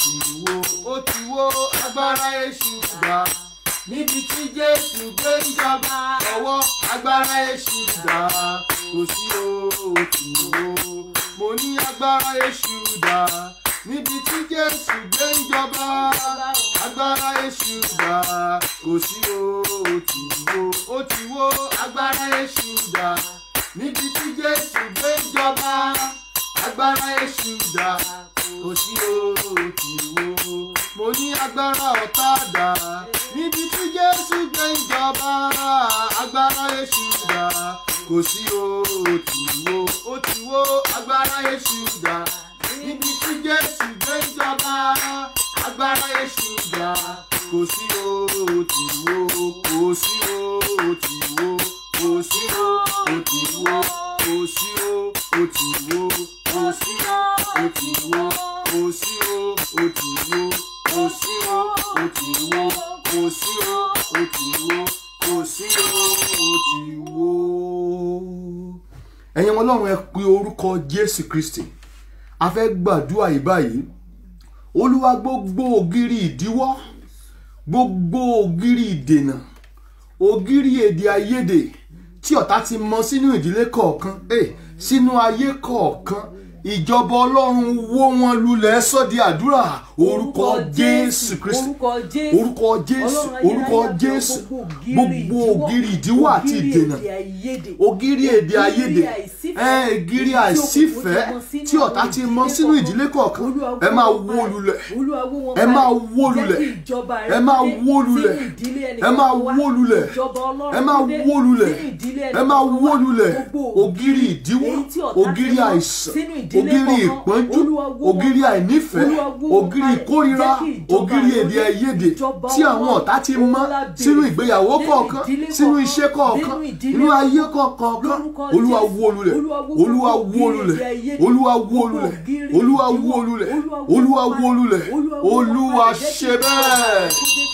ti wó. Agbára èṣù dà níbi tí Jésù gbé ń jọba. Ọwọ́ agbára èṣù dà kò sí ó ti wó. Mo ní agbára èṣù dà níbi tí Jésù gbé ń jọba. Agbára èṣù dà kò sí ó ti wó. Ó ti wó. Agbára èṣù dà níbi tí Jésù gbé ń jọba. Agbára èṣù dà kò sí ó ti wó. Mo ní agbára ọ̀tá dà níbi tí Jésù gbé ń jọba. Agbára èṣù dà kò sí ó ti wó. Ó ti wó. Agbára èṣù dà níbi tí Jésù gbé ń jọba. Agbára èṣù dà kò sí ó ti wó. Kò sí ó ti wó. Kò sí ó ti wó. Kò sí ó ti wó. Kò sí ó ti wó. Kò sí ó ti wó. Kò sí ó ti wó. Kò sí ó ti wó. Kò sí ó ti wó. Ẹ̀yin ọmọ Ọlọ́run ẹ pe orúkọ Jésù Kristi. A fẹ́ gbàdúrà yìí báyìí. Olúwa gbogbo ògiri ìdíwọ́, gbogbo ògiri ìdènà, ògiri èdè àìyedè tí ọ̀tá ti mọ sínú ìdílé kọ̀ọ̀kan, sínú ayé kọ̀ọ̀kan, ìjọba Ọlọ́run wó wọn lulẹ̀. Sọ di àdúrà orúkọ Jésù Kristi. Orúkọ Jésù. Orúkọ Jésù. Gbogbo ògiri ìdíwọ́ àti ìdènà, ògiri èdè àìyedè, ògiri àìsífẹ́ tí ọ̀tá ti mọ sínú ìdílé kọ̀ọ̀kan, ẹ máa wó lulẹ̀. Ẹ máa wó lulẹ̀. Ẹ máa wó lulẹ̀. Ẹ máa wó lulẹ̀. Ẹ máa wó lulẹ̀. Ẹ máa wó lulẹ̀. Ògiri ìdíwọ́, ògiri àìsàn, ògiri ìpọ́njú, ògiri àìnífẹ̀ẹ́, ògiri ìkórira, ògiri èdè àìyedè tí àwọn ọ̀tá ti mọ sínú ìgbéyàwó kọ̀ọ̀kan, sínú iṣẹ́ kọ̀ọ̀kan, nínú ayé kọ̀ọ̀kan. Olúwa wó lulẹ̀. Olúwa wó lulẹ̀. Olúwa wó lulẹ̀. Olúwa wó lulẹ̀. Olúwa wó lulẹ̀. Olúwa ṣe bẹ́ẹ̀.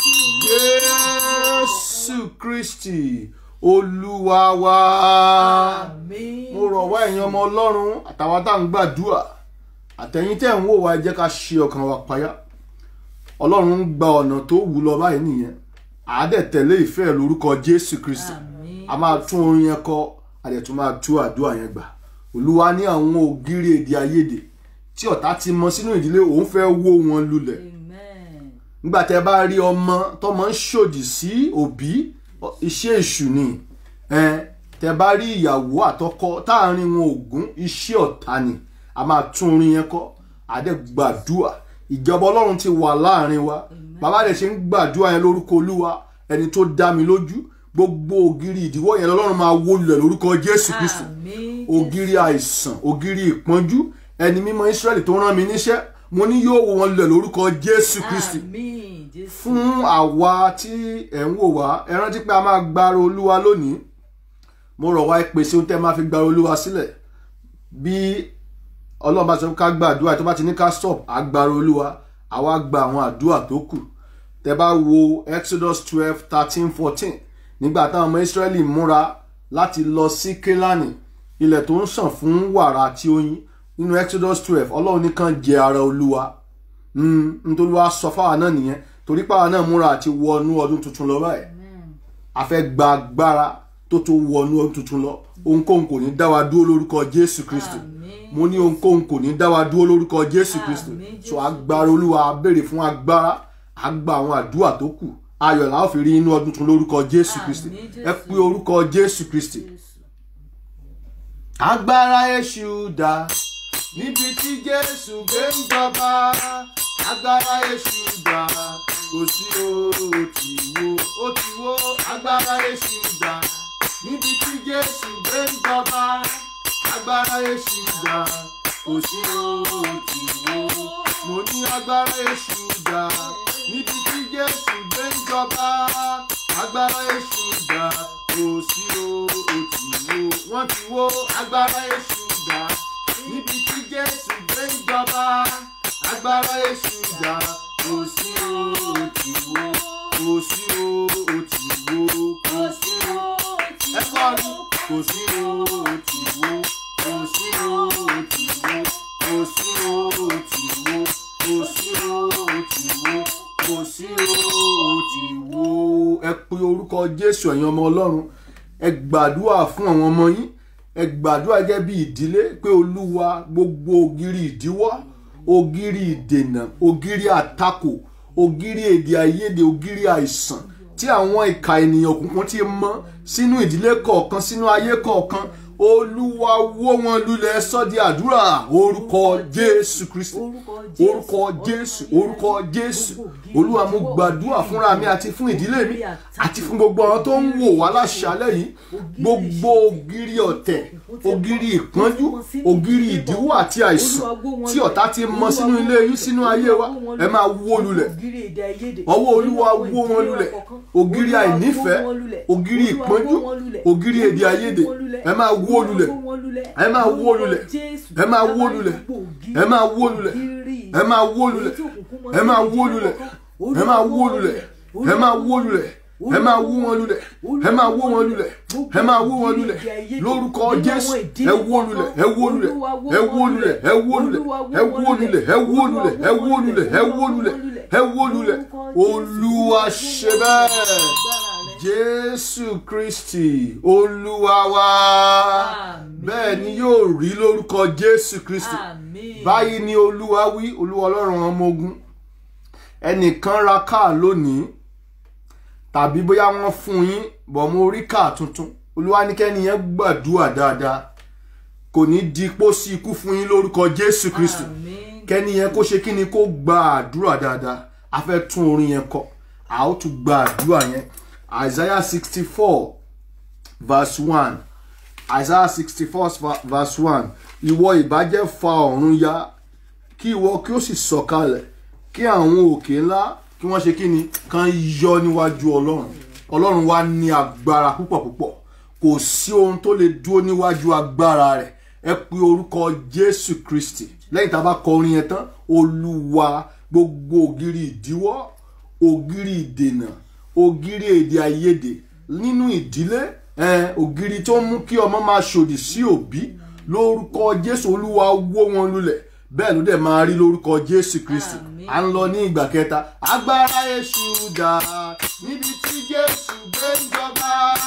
Jésù Kristi Olúwa wa. Mo rọ̀ wá ẹ̀yin ọmọ Ọlọ́run àtàwọn tá à ń gbàdúrà, àtẹ̀yin tẹ́ ń wò wá, ẹ jẹ́ ká ṣe ọkàn wa payá. Ọlọ́run ń gba ọ̀nà tó wù lọ báyìí nìyẹn. Àádẹ́ tẹ̀lé ìfẹ́ lórúkọ Jésù Kristi. A máa tún orin yẹn kọ, a dẹ̀ tún máa tú àdúrà yẹn gbà. Olúwa ní àwọn ògiri èdè àìyedè tí ọ̀tá ti mọ sínú ìdílé, òun fẹ́ wó wọn lulẹ̀. Nígbà tẹ́ bá rí ọmọ tọ́mọ ń ṣòdì sí òbí, iṣẹ́ èṣù ni. Tẹ́ bá rí ìyàwó àtọkọ táàrin wọn ògún, iṣẹ́ ọ̀tá ni. A máa tún orin yẹn kọ, a dẹ̀ gbàdúrà. Ìjọba Ọlọ́run ti wà láàrin wa. Bàbá rẹ̀ ṣe ń gbàdúrà yẹn lórúkọ Olúwa, ẹni tó dá mi lójú. Gbogbo ògiri ìdíwọ́ yẹn lọ́lọ́run máa wó lulẹ̀ lórúkọ Jésù Kristi. Ògiri àìsàn, ògiri ìpọ́njú, ẹni mímọ́ Ísírẹ́lì tó rán mi níṣẹ́, mo ní yóò wó wọn lulẹ̀ lórúkọ Jésù Kristi. Fún àwa tí ẹ̀ ń wò wá, ẹ rántí pé a máa gbára Olúwa lónìí. Mo rọ̀ wá ìpèsè ohun tẹ́ máa fi gbára Olúwa sílẹ̀. Bí Ọlọ́run bá sọ ká gbàdúrà, tó bá ti ní ká stop agbára Olúwa, àwa gba àwọn àdúrà tó kù. Tẹ́ bá wo Exodus 12:13-14, nígbà táwọn ọmọ Ísírẹ́lì múra láti lọ sí Kénáánì, ilẹ̀ tó ń sàn fún wàrà àti oyin. Nínú Exodus 12, Ọlọ́run nìkan jẹ ara Olúwa. Nítorí wàá sọ fáwa náà nìyẹn, torí pàwa náà múra àti wọnú ọdún tuntun lọ báyìí. A fẹ́ gba agbára tó tó wọnú ọdún tuntun lọ. Ohunkóhun kò ní dá wa dúró lórúkọ Jésù Kristi. Mo ní ohunkóhun kò ní dá wa dúró lórúkọ Jésù Kristi. So agbára Olúwa a béèrè fún agbára, a gba àwọn àdúrà tó kù. Ayọ̀ la ó fi rí inú ọdún tuntun lórúkọ Jésù Kristi. Ẹ pe orúkọ Jésù Kristi. Agbára èṣù dà níbi tí Jésù gbé ń jọba. Agbára èṣù dà, kò sí ó ti wó. Agbára èṣù dà níbi tí Jésù gbé ń jọba. Agbára èṣù dà, kò sí ó ti wó. Mo ní agbára èṣù dà níbi tí Jésù gbé ń jọba. Agbára èṣù dà, kò sí ó ti wó. Wọ́n ti wó agbára èṣù dà níbi tí Jésù gbé ń jọba. Agbára èṣù dà, kò sí ó ti wó. Kò sí ó ti wó. Kò sí ó ti wó. Ẹ kọrin. Kò sí ó ti wó. Kò sí ó ti wó. Kò sí ó ti wó. Kò sí ó ti wó. Kò sí ó ti wó. Ẹ pe orúkọ Jésù ẹ̀yin ọmọ Ọlọ́run. Ẹ gbàdúrà fún àwọn ọmọ yín. Ẹ gbàdúrà gẹ́gẹ́ bí ìdílé pé Olúwa gbogbo ògiri ìdíwọ́, ògiri ìdènà, ògiri àtakò, ògiri èdè àìyedè, ògiri àìsàn tí àwọn ìka ènìyàn òkùnkùn ti mọ sínú ìdílé kọ̀ọ̀kan, sínú ayé kọ̀ọ̀kan, Olúwa wó wọn lulẹ̀. Sọ di àdúrà orúkọ Jésù Kristi. Orúkọ Jésù, orúkọ Jésù. Olúwa mo gbàdúrà fúnra mi àti fún ìdílé mi àti fún gbogbo àwọn tó ń wò wá láṣálẹ́ yìí. Gbogbo ògiri ọ̀tẹ̀, ògiri ìpọ́njú, ògiri ìdíwọ́ àti àìsàn tí ọ̀tá ti mọ sínú ilé yín, sínú ayé wa, ẹ máa wó lulẹ̀. Ọwọ́ Olúwa wó wọn lulẹ̀. Ògiri àìnífẹ̀ẹ́, ògiri ìpọ́njú, ògiri èdè àìyedè, ẹ máa wó lulẹ̀. Ẹ máa wó lulẹ̀. Ẹ máa wó lulẹ̀. Ẹ máa wó lulẹ̀. Ẹ máa wó lulẹ̀. Ẹ máa wó lulẹ̀. Ẹ máa wó lulẹ̀. Ẹ máa wó lulẹ̀. Ẹ máa wó wọn lulẹ̀. Ẹ máa wó wọn lulẹ̀. Ẹ máa wó wọn lulẹ̀. Lórúkọ Jésù, ẹ wó lulẹ̀. Ẹ wó lulẹ̀. Ẹ wó lulẹ̀. Ẹ wó lulẹ̀. Ẹ wó lulẹ̀. Ẹ wó lulẹ̀. Ẹ wó lulẹ̀. Ẹ wó lulẹ̀. Ẹ wó lulẹ̀. Olúwa ṣe bẹ́ẹ̀. Jésù Kristi Olúwa wa. Bẹ́ẹ̀ ni yóò rí lórúkọ Jésù Kristi. Báyìí ni Olúwa wí, Olúwa Ọlọ́run ọmọ ogun. Ẹnìkan ra káà lónìí, tàbí bóyá wọ́n fún yín bọ̀ mo rí káà tuntun. Olúwa ní kẹ́ni yẹn gbàdúrà dáadáa. Kò ní di pósí ikú fún yín lórúkọ Jésù Kristi. Kẹ́ni yẹn kó ṣe kí ni kó gba àdúrà dáadáa. A fẹ́ tún orin yẹn kọ. A ó tún gba àdúrà yẹn. Isaiah 64 verse 1. Isaiah 64 verse 1. Ìwọ ìbàjẹ́ fa ọ̀run ya, kí ìwọ kí ó sì sọ̀kalẹ̀, kí àwọn òkè ńlá kí wọ́n ṣe kí ni kan yọ níwájú Ọlọ́run. Ọlọ́run wa ní agbára púpọ̀ púpọ̀. Kò sí ohun tó lè dúró níwájú agbára rẹ̀. Ẹ pe orúkọ Jésù Kristi. Lẹ́yìn tá a bá kọ orin yẹn tán, Olúwa gbogbo ògiri ìdíwọ́, ògiri ìdènà, ògiri èdè àìyedè nínú ìdílé, ògiri tó mú kí ọmọ máa ṣòdì sí òbí, lórúkọ Jésù Olúwa wó wọn lulẹ̀. Bẹ́ẹ̀ ló dẹ̀ máa rí lórúkọ Jésù Kristi. À ń lọ ní ìgbà kẹta. Agbára èṣù dà níbi tí Jésù gbé ń jọba.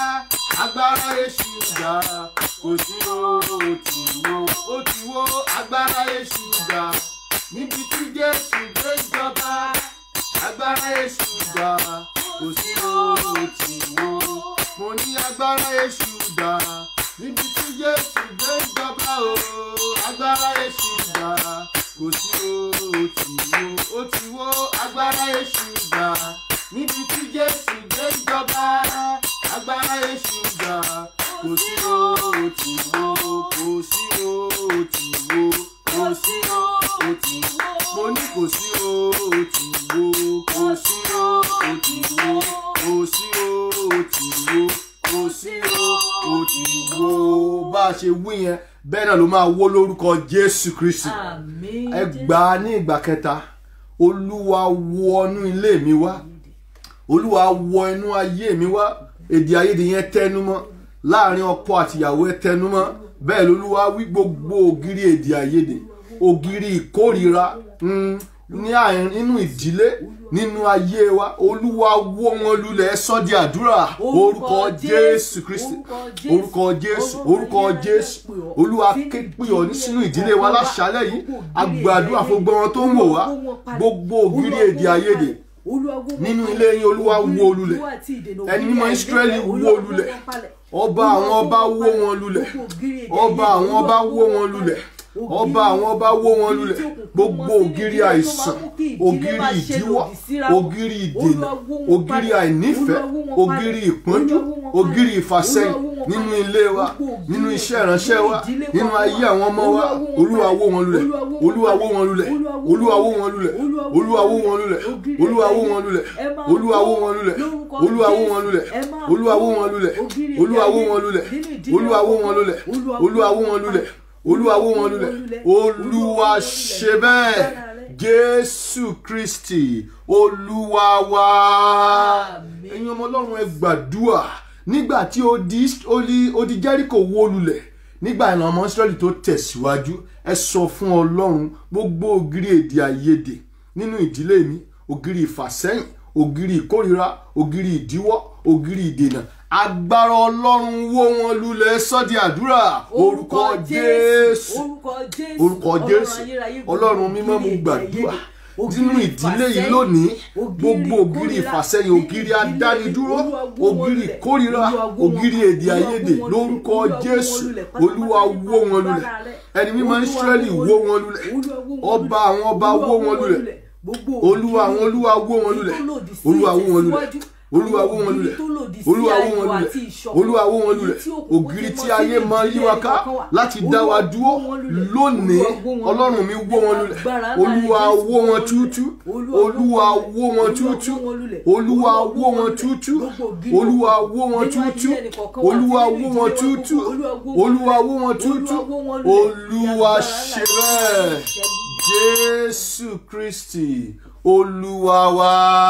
Agbára èṣù dà, kò sí ó ti wó. Ó ti wó. Agbára èṣù dà níbi tí Jésù gbé ń jọba. Agbára èṣù dà, kò sí ó ti wó. Mo ní agbára èṣù dà níbi tí Jésù gbé ń jọba o. Agbára èṣù dà, kò sí ó ti wó. Ó ti wó. Agbára èṣù dà níbi tí Jésù gbé ń jọba. Agbára èṣù dà, kò sí ó ti wó. Kò sí ó ti wó. Kò sí ó ti wó. Mo ní kò sí ó ti wó. Kò sí ó ti wó. Kò sí ó ti wó. Kò sí ó ti wó. Bá a ṣe wí yẹn, bẹ́ẹ̀ náà ló máa wó lórúkọ Jésù Kristi. Ẹ gbà á ní ìgbà kẹta. Olúwa wọ inú ilé mi wá. Olúwa wọ inú ayé mi wá. Èdè àìyedè yẹn tẹnumọ́ láàrin ọkọ àtìyàwó, ẹ tẹnumọ́. Bẹ́ẹ̀ lolúwa wí gbogbo ògiri èdè àìyedè, ògiri ìkórìíra, nínú ìdílé nínú ayé wa Olúwa wó wọn lulẹ̀ sọ di àdúrà orúkọ Jésù Kristi orúkọ Jésù orúkọ Jésù Olúwa ké pè ọ́ sínú ìdílé wa láṣálẹ́ yìí agbàdúrà fún gbogbo wọn tó ń wò wá gbogbo ògiri èdè àìyedè nínú ilé yín Olúwa wó lulẹ̀ ẹni mímọ́ Ísírẹ́lì wó lulẹ̀ ọba àwọn ọba wó wọn lulẹ̀ ọba àwọn ọba wó wọn lulẹ̀ ọba àwọn ọba wó wọn lulẹ̀ gbogbo ògiri àìsàn ògiri ìdíwọ́ ògiri ìdènà ògiri àìnífẹ̀ẹ́ ògiri ìpọ́njú ògiri ìfàsẹ́yìn nínú ilé wa nínú iṣẹ́ ìránṣẹ́ wa nínú ayé àwọn ọmọ wa Olúwa wó wọn lulẹ̀ Olúwa wó wọn lulẹ̀ Olúwa wó wọn lulẹ̀ Olúwa wó wọn lulẹ̀ Olúwa wó wọn lulẹ̀ Olúwa wó wọn lulẹ̀ Olúwa wó wọn lulẹ̀ Olúwa wó wọn lulẹ̀ Olúwa wó wọn lulẹ̀ Olúwa wó wọn lulẹ̀ Olúwa wó wọn lulẹ̀ Olúwa wó wọn lulẹ̀ Olúwa ṣe bẹ́ẹ̀ Jésù Kristi Olúwa wa ẹ̀yin ọmọ Ọlọ́run ẹ gbàdúrà nígbà tí odi Jẹ́ríkò wó lulẹ̀ nígbà ìlànà ọmọ Ísírẹ́lì tó tẹ̀síwájú ẹ sọ fún Ọlọ́run gbogbo ògiri èdè àìyedè nínú ìdílé mi ògiri ìfàsẹ́yìn ògiri ìkórìíra ògiri ìdíwọ́ ògiri ìdènà agbára Ọlọ́run wó wọn lulẹ̀ sọ di àdúrà orúkọ Jésù orúkọ Jésù Ọlọ́run mímọ́ mo gbàdúrà nínú ìdílé yìí lónìí gbogbo ògiri ìfàsẹ́yìn ògiri adánidúró ògiri ìkórìíra ògiri èdè àìyedè lórúkọ Jésù Olúwa wó wọn lulẹ̀ ẹni mímọ́ Ísírẹ́lì wó wọn lulẹ̀ ọba àwọn ọba wó wọn lulẹ̀ Olúwa àwọn Olúwa wó wọn lulẹ̀ Olúwa wó wọn lulẹ̀ Olúwa wó wọn lulẹ̀ Olúwa wó wọn lulẹ̀ Olúwa wó wọn lulẹ̀ ògiri tí ayé máa yí wa ká láti dá wa dúró lónìí Ọlọ́run mi wó wọn lulẹ̀ Olúwa wó wọn túútú Olúwa wó wọn túútú Olúwa wó wọn túútú Olúwa wó wọn túútú Olúwa wó wọn túútú Olúwa wó wọn túútú Olúwa ṣe bẹ́ẹ̀ Jésù Kristi Olúwa wa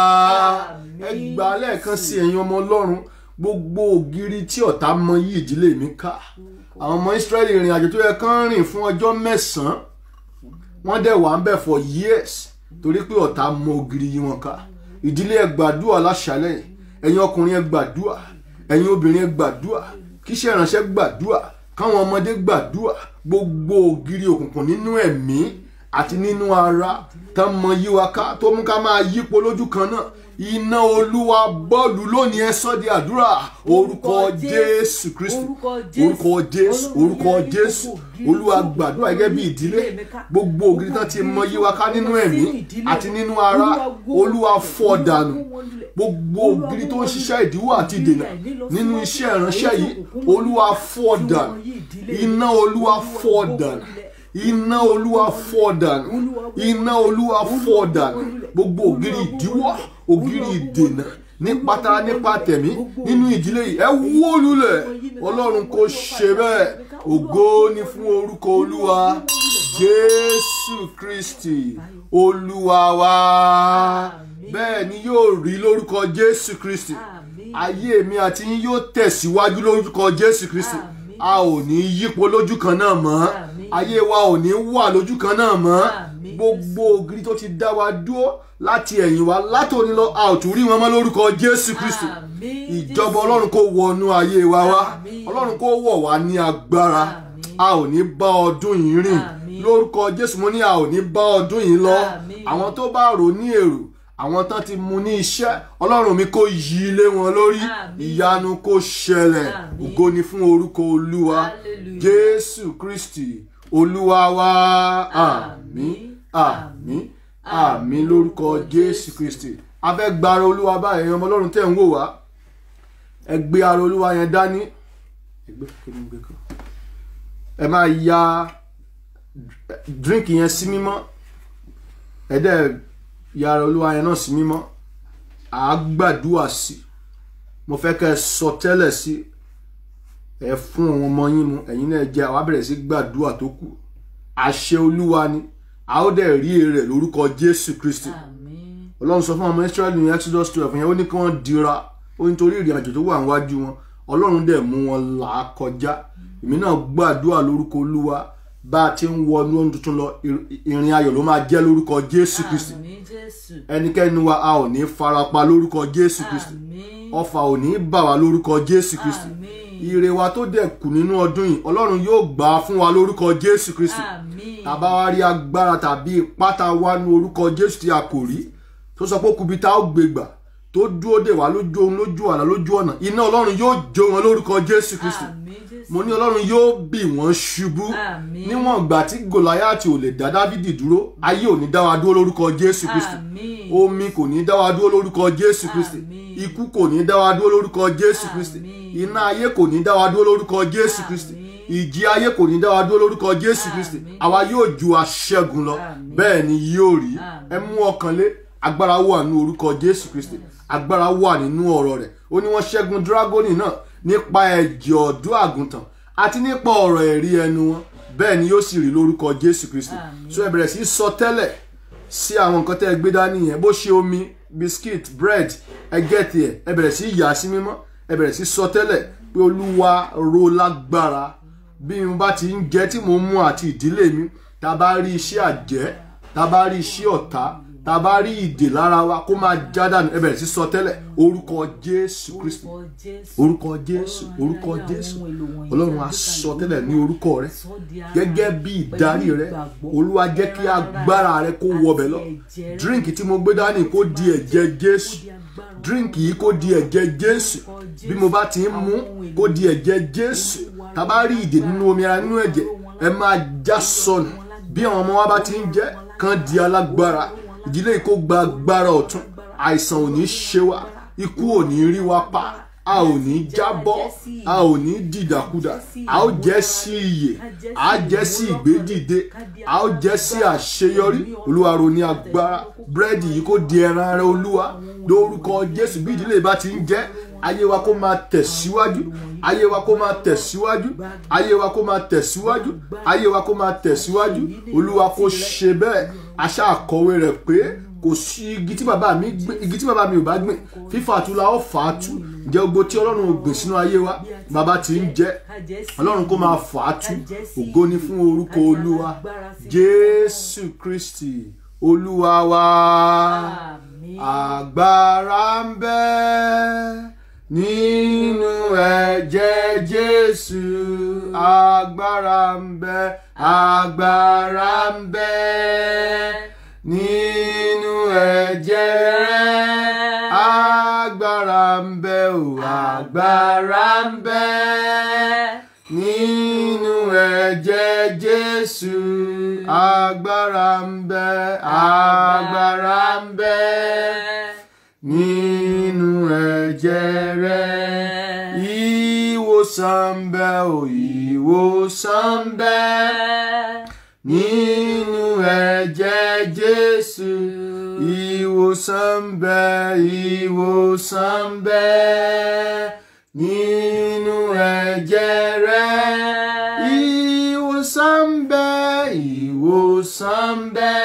ẹ gbà lẹ́ẹ̀kan sí ẹ̀yin ọmọ Ọlọ́run gbogbo ògiri tí ọ̀tá mọ yí ìdílé mi ká àwọn ọmọ Ísírẹ́lì ìrìn àjò tó yẹ kán rìn fún ọjọ́ 9 wọ́n dẹ̀ wà ń bẹ̀ for years torí pé ọ̀tá mọ ògiri yí wọn ká ìdílé ẹ gbàdúrà láṣálẹ́ ẹ̀yin ọkùnrin ẹ gbàdúrà ẹ̀yin obìnrin ẹ gbàdúrà kíṣẹ́ ìránṣẹ́ gbàdúrà káwọn ọmọdé gbàdúrà gbogbo ògiri òkùnkùn nínú ẹ̀mí àti nínú ara tán mọ yí wa ká tó mú ká máa yípo lójú kan náà iná Olúwa bọ́ọ̀lù lónìí ẹ sọ di àdúrà orúkọ Jésù Kristi orúkọ Jésù orúkọ Jésù Olúwa gbàdúrà gẹ́gẹ́ bí ìdílé gbogbo ògiri tán ti mọ yí wa ká nínú ẹ̀mí àti nínú ara Olúwa fọ́ dànù gbogbo ògiri tó ń ṣiṣẹ́ ìdíwọ́ àti ìdènà nínú iṣẹ́ ìránṣẹ́ yìí Olúwa fọ́ dànù iná Olúwa fọ́ dànù iná Olúwa fọ́ dànù iná Olúwa fọ́ dànù gbogbo ògiri ìdíwọ́ ògiri ìdènà nípa tara nípa tẹ̀mí nínú ìdílé yìí ẹ wó lulẹ̀ Ọlọ́run kò ṣe bẹ́ẹ̀ ògo ni fún orúkọ Olúwa Jésù Kristi Olúwa wa bẹ́ẹ̀ ni yóò rí lórúkọ Jésù Kristi ayé mi àti yín yóò tẹ̀síwájú lórúkọ Jésù Kristi a ò ní yípo lójú kan náà mọ́ ayé wa ò ní wà lójú kan náà mọ́ gbogbo ògiri tó ti dá wa dúró láti ẹ̀yìn wa látòní lọ a ò tún rí wọn mọ́ lórúkọ Jésù Kristi ìjọba Ọlọ́run kó wọnú ayé wa wá Ọlọ́run kó wọ̀ wá ní agbára a ò ní bá ọdún yìí rìn lórúkọ Jésù mo ní a ò ní bá ọdún yìí lọ àwọn tó bá rò ní èrò àwọn tán ti mú ní iṣẹ́ Ọlọ́run mi kó yí lé wọn lórí ìyanu kó ṣẹlẹ̀ ògo ni fún orúkọ Olúwa Jésù Kristi Olúwa wa àmín àmín àmín lórúkọ Jésù Kristi a fẹ́ gba ara Olúwa báyìí ọmọ Ọlọ́run tẹ́ ń wò wá ẹ gbé ara Olúwa yẹn dání ẹ máa ya drink yẹn sí mímọ́ ẹ dẹ̀ yàrá Olúwa yẹn náà sí mímọ́ à gbàdúrà sí mo fẹ́ kẹ́ sọ tẹ́lẹ̀ sí ẹ fún àwọn ọmọ yín mu ẹ̀yin náà jẹ́ àwa bẹ̀rẹ̀ sí gbàdúrà tó kù àṣẹ Olúwa ni a ó dẹ̀ rí èrè lórúkọ Jésù Kristi Ọlọ́run sọ fún ọmọ Ísírẹ́lì ní Exodus 12 yẹn ó ní kí wọ́n dira ó nítorí ìrìn àjò tó wà níwájú wọn Ọlọ́run dẹ̀ mú wọn là á kọjá èmi náà gbàdúrà lórúkọ Olúwa bá a ti ń wọnú ọdún tuntun lọ ìrìn ayọ̀ ló máa jẹ́ lórúkọ Jésù Kristi. Àmín Jésù. Ẹnikẹ́ni wa a ò ní farapa lórúkọ Jésù Kristi. Àmín. Ọfà ò ní bà wá lórúkọ Jésù Kristi. Àmín. Ire wa tó dẹ̀ kù nínú ọdún yìí Ọlọ́run yóò gbà á fún wa lórúkọ Jésù Kristi. Àmín. Tàbá wá rí agbára tàbí ipá tá a wá ní orúkọ Jésù tí a kò rí tó sọ pé kùbí tá ó gbé gbà tó dúró dè wá lójú ohun lójú àlá lójú ọ̀nà iná Ọlọ́run yóò jó wọn lórúkọ Jésù Kristi. Àmín Jésù. Mo ní Ọlọ́run yóò bì wọ́n ṣubú. Àmín. Níwọ̀n ìgbà tí Gòláyátì ò lè dá Dáfídì dúró ayé ò ní dá wa dúró lórúkọ Jésù Kristi. Àmín. Omi kò ní dá wa dúró lórúkọ Jésù Kristi. Àmín. Ikú kò ní dá wa dúró lórúkọ Jésù Kristi. Àmín. Iná ayé kò ní dá wa dúró lórúkọ Jésù Kristi. Àmín. Ìjì ayé kò ní dá wa dúró lórúkọ Jésù Kristi. Àmín. Àwa yóò ju aṣẹ́gun lọ. Àmín. Bẹ́ẹ̀ ni yóò rí. Àmín. Ẹ mú ọkàn lé agbára wà nínú orúkọ Jésù Kristi. Agbára wà nínú ọ̀rọ̀ rẹ̀. Ó ní wọ́n ṣẹ́gun dírágónì náà nípa ẹ̀jẹ̀ ọ̀dọ́ àgùntàn àti nípa ọ̀rọ̀ ẹ̀rí ẹnu wọn. Bẹ́ẹ̀ ni yóò sì rí lórúkọ Jésù Kristi. Àmín. So ẹ bẹ̀rẹ̀ sí sọ tẹ́lẹ̀ sí àwọn nǹkan tẹ́ ẹ gbé dání yẹn bó ṣe omi biscuit bread ẹ gẹ́tì ẹ bẹ̀rẹ̀ sí yà sí mímọ́ ẹ bẹ̀rẹ̀ sí sọ tẹ́lẹ̀ pé Olúwa ro lágbára bí mo bá ti ń jẹ tí mo mú àti ìdílé mi tá a bá rí iṣẹ́ àjẹ́ tá a bá rí iṣẹ́ ọ̀tá tá a bá rí ìdè lára wa kó máa já dànù ẹ bẹ̀rẹ̀ sí sọ tẹ́lẹ̀ orúkọ Jésù Kristi orúkọ Jésù orúkọ Jésù Ọlọ́run á sọ tẹ́lẹ̀ ní orúkọ rẹ gẹ́gẹ́ bí ìdarí rẹ Olúwa jẹ́ kí agbára rẹ kó wọbẹ̀ lọ drink tí mo gbé dání kó di ẹ̀jẹ̀ Jésù drink yìí kó di ẹ̀jẹ̀ Jésù bí mo bá ti ń mú kó di ẹ̀jẹ̀ Jésù tá a bá rí ìdè nínú omi ara nínú ẹ̀jẹ̀ ẹ máa já sọnù bí àwọn ọmọ wa bá ti ń jẹ kán di alágbára ìdílé yìí kó gba agbára ọ̀tun àìsàn ò ní ṣe wá ikú ò ní rí wa pa a ò ní jábọ́ a ò ní dìdàkudà a ó jẹ́ sí iyè a jẹ́ sí ìgbédìde a ó jẹ́ sí àṣeyọrí Olúwa rọ̀ ní agbára búrẹ́dì yìí kó di ẹran rẹ Olúwa lórúkọ Jésù bí ìdílé bá ti ń jẹ ayé wa kó máa tẹ̀síwájú ayé wa kó máa tẹ̀síwájú ayé wa kó máa tẹ̀síwájú ayé wa kó máa tẹ̀síwájú Olúwa kó ṣe bẹ́ẹ̀ aṣá àkọwé rẹ̀ pé kò sí igi tí bàbá mi ò bá gbìn fífà tú la ó fà á tú ǹjẹ́ gbogbo tí Ọlọ́run ò gbìn sínú ayé wa bàbá ti ń jẹ Ọlọ́run kó máa fà á tú ògo ni fún orúkọ Olúwa Jésù Kristi Olúwa wa agbára ń bẹ nínú ẹ̀jẹ̀ Jésù agbára ń bẹ agbára ń bẹ nínú ẹ̀jẹ̀ rẹ̀ agbára ń bẹ o agbára ń bẹ nínú ẹ̀jẹ̀ Jésù agbára ń bẹ agbára ń bẹ nínú ẹ̀jẹ̀ rẹ̀ ìwòsàn ń bẹ o ìwòsàn ń bẹ nínú ẹ̀jẹ̀ Jésù ìwòsàn ń bẹ ìwòsàn ń bẹ nínú ẹ̀jẹ̀ rẹ̀ ìwòsàn ń bẹ ìwòsàn ń bẹ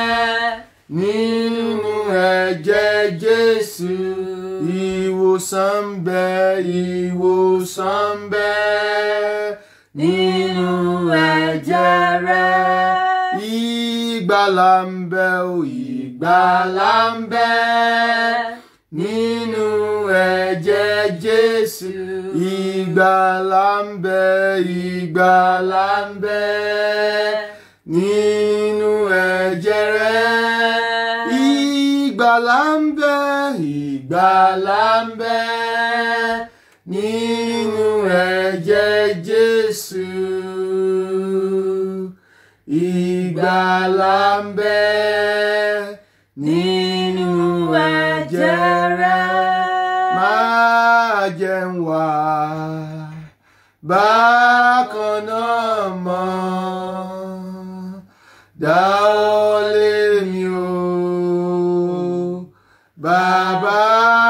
nínú ẹ̀jẹ̀ Jésù ìwòsàn ń bẹ ìwòsàn ń bẹ nínú ẹ̀jẹ̀ rẹ̀ ìgbàlà ń bẹ o ìgbàlà ń bẹ nínú ẹ̀jẹ̀ Jésù ìgbàlà ń bẹ ìgbàlà ń bẹ nínú ẹ̀jẹ̀ rẹ̀ ìgbàlà ń bẹ ìgbàlà ń bẹ nínú ẹ̀jẹ̀ Jésù ìgbàlà ń bẹ nínú ẹ̀jẹ̀ rẹ̀ máa jẹ́ n wà bákan náà mọ́ dáwọ́lé mi o bàbá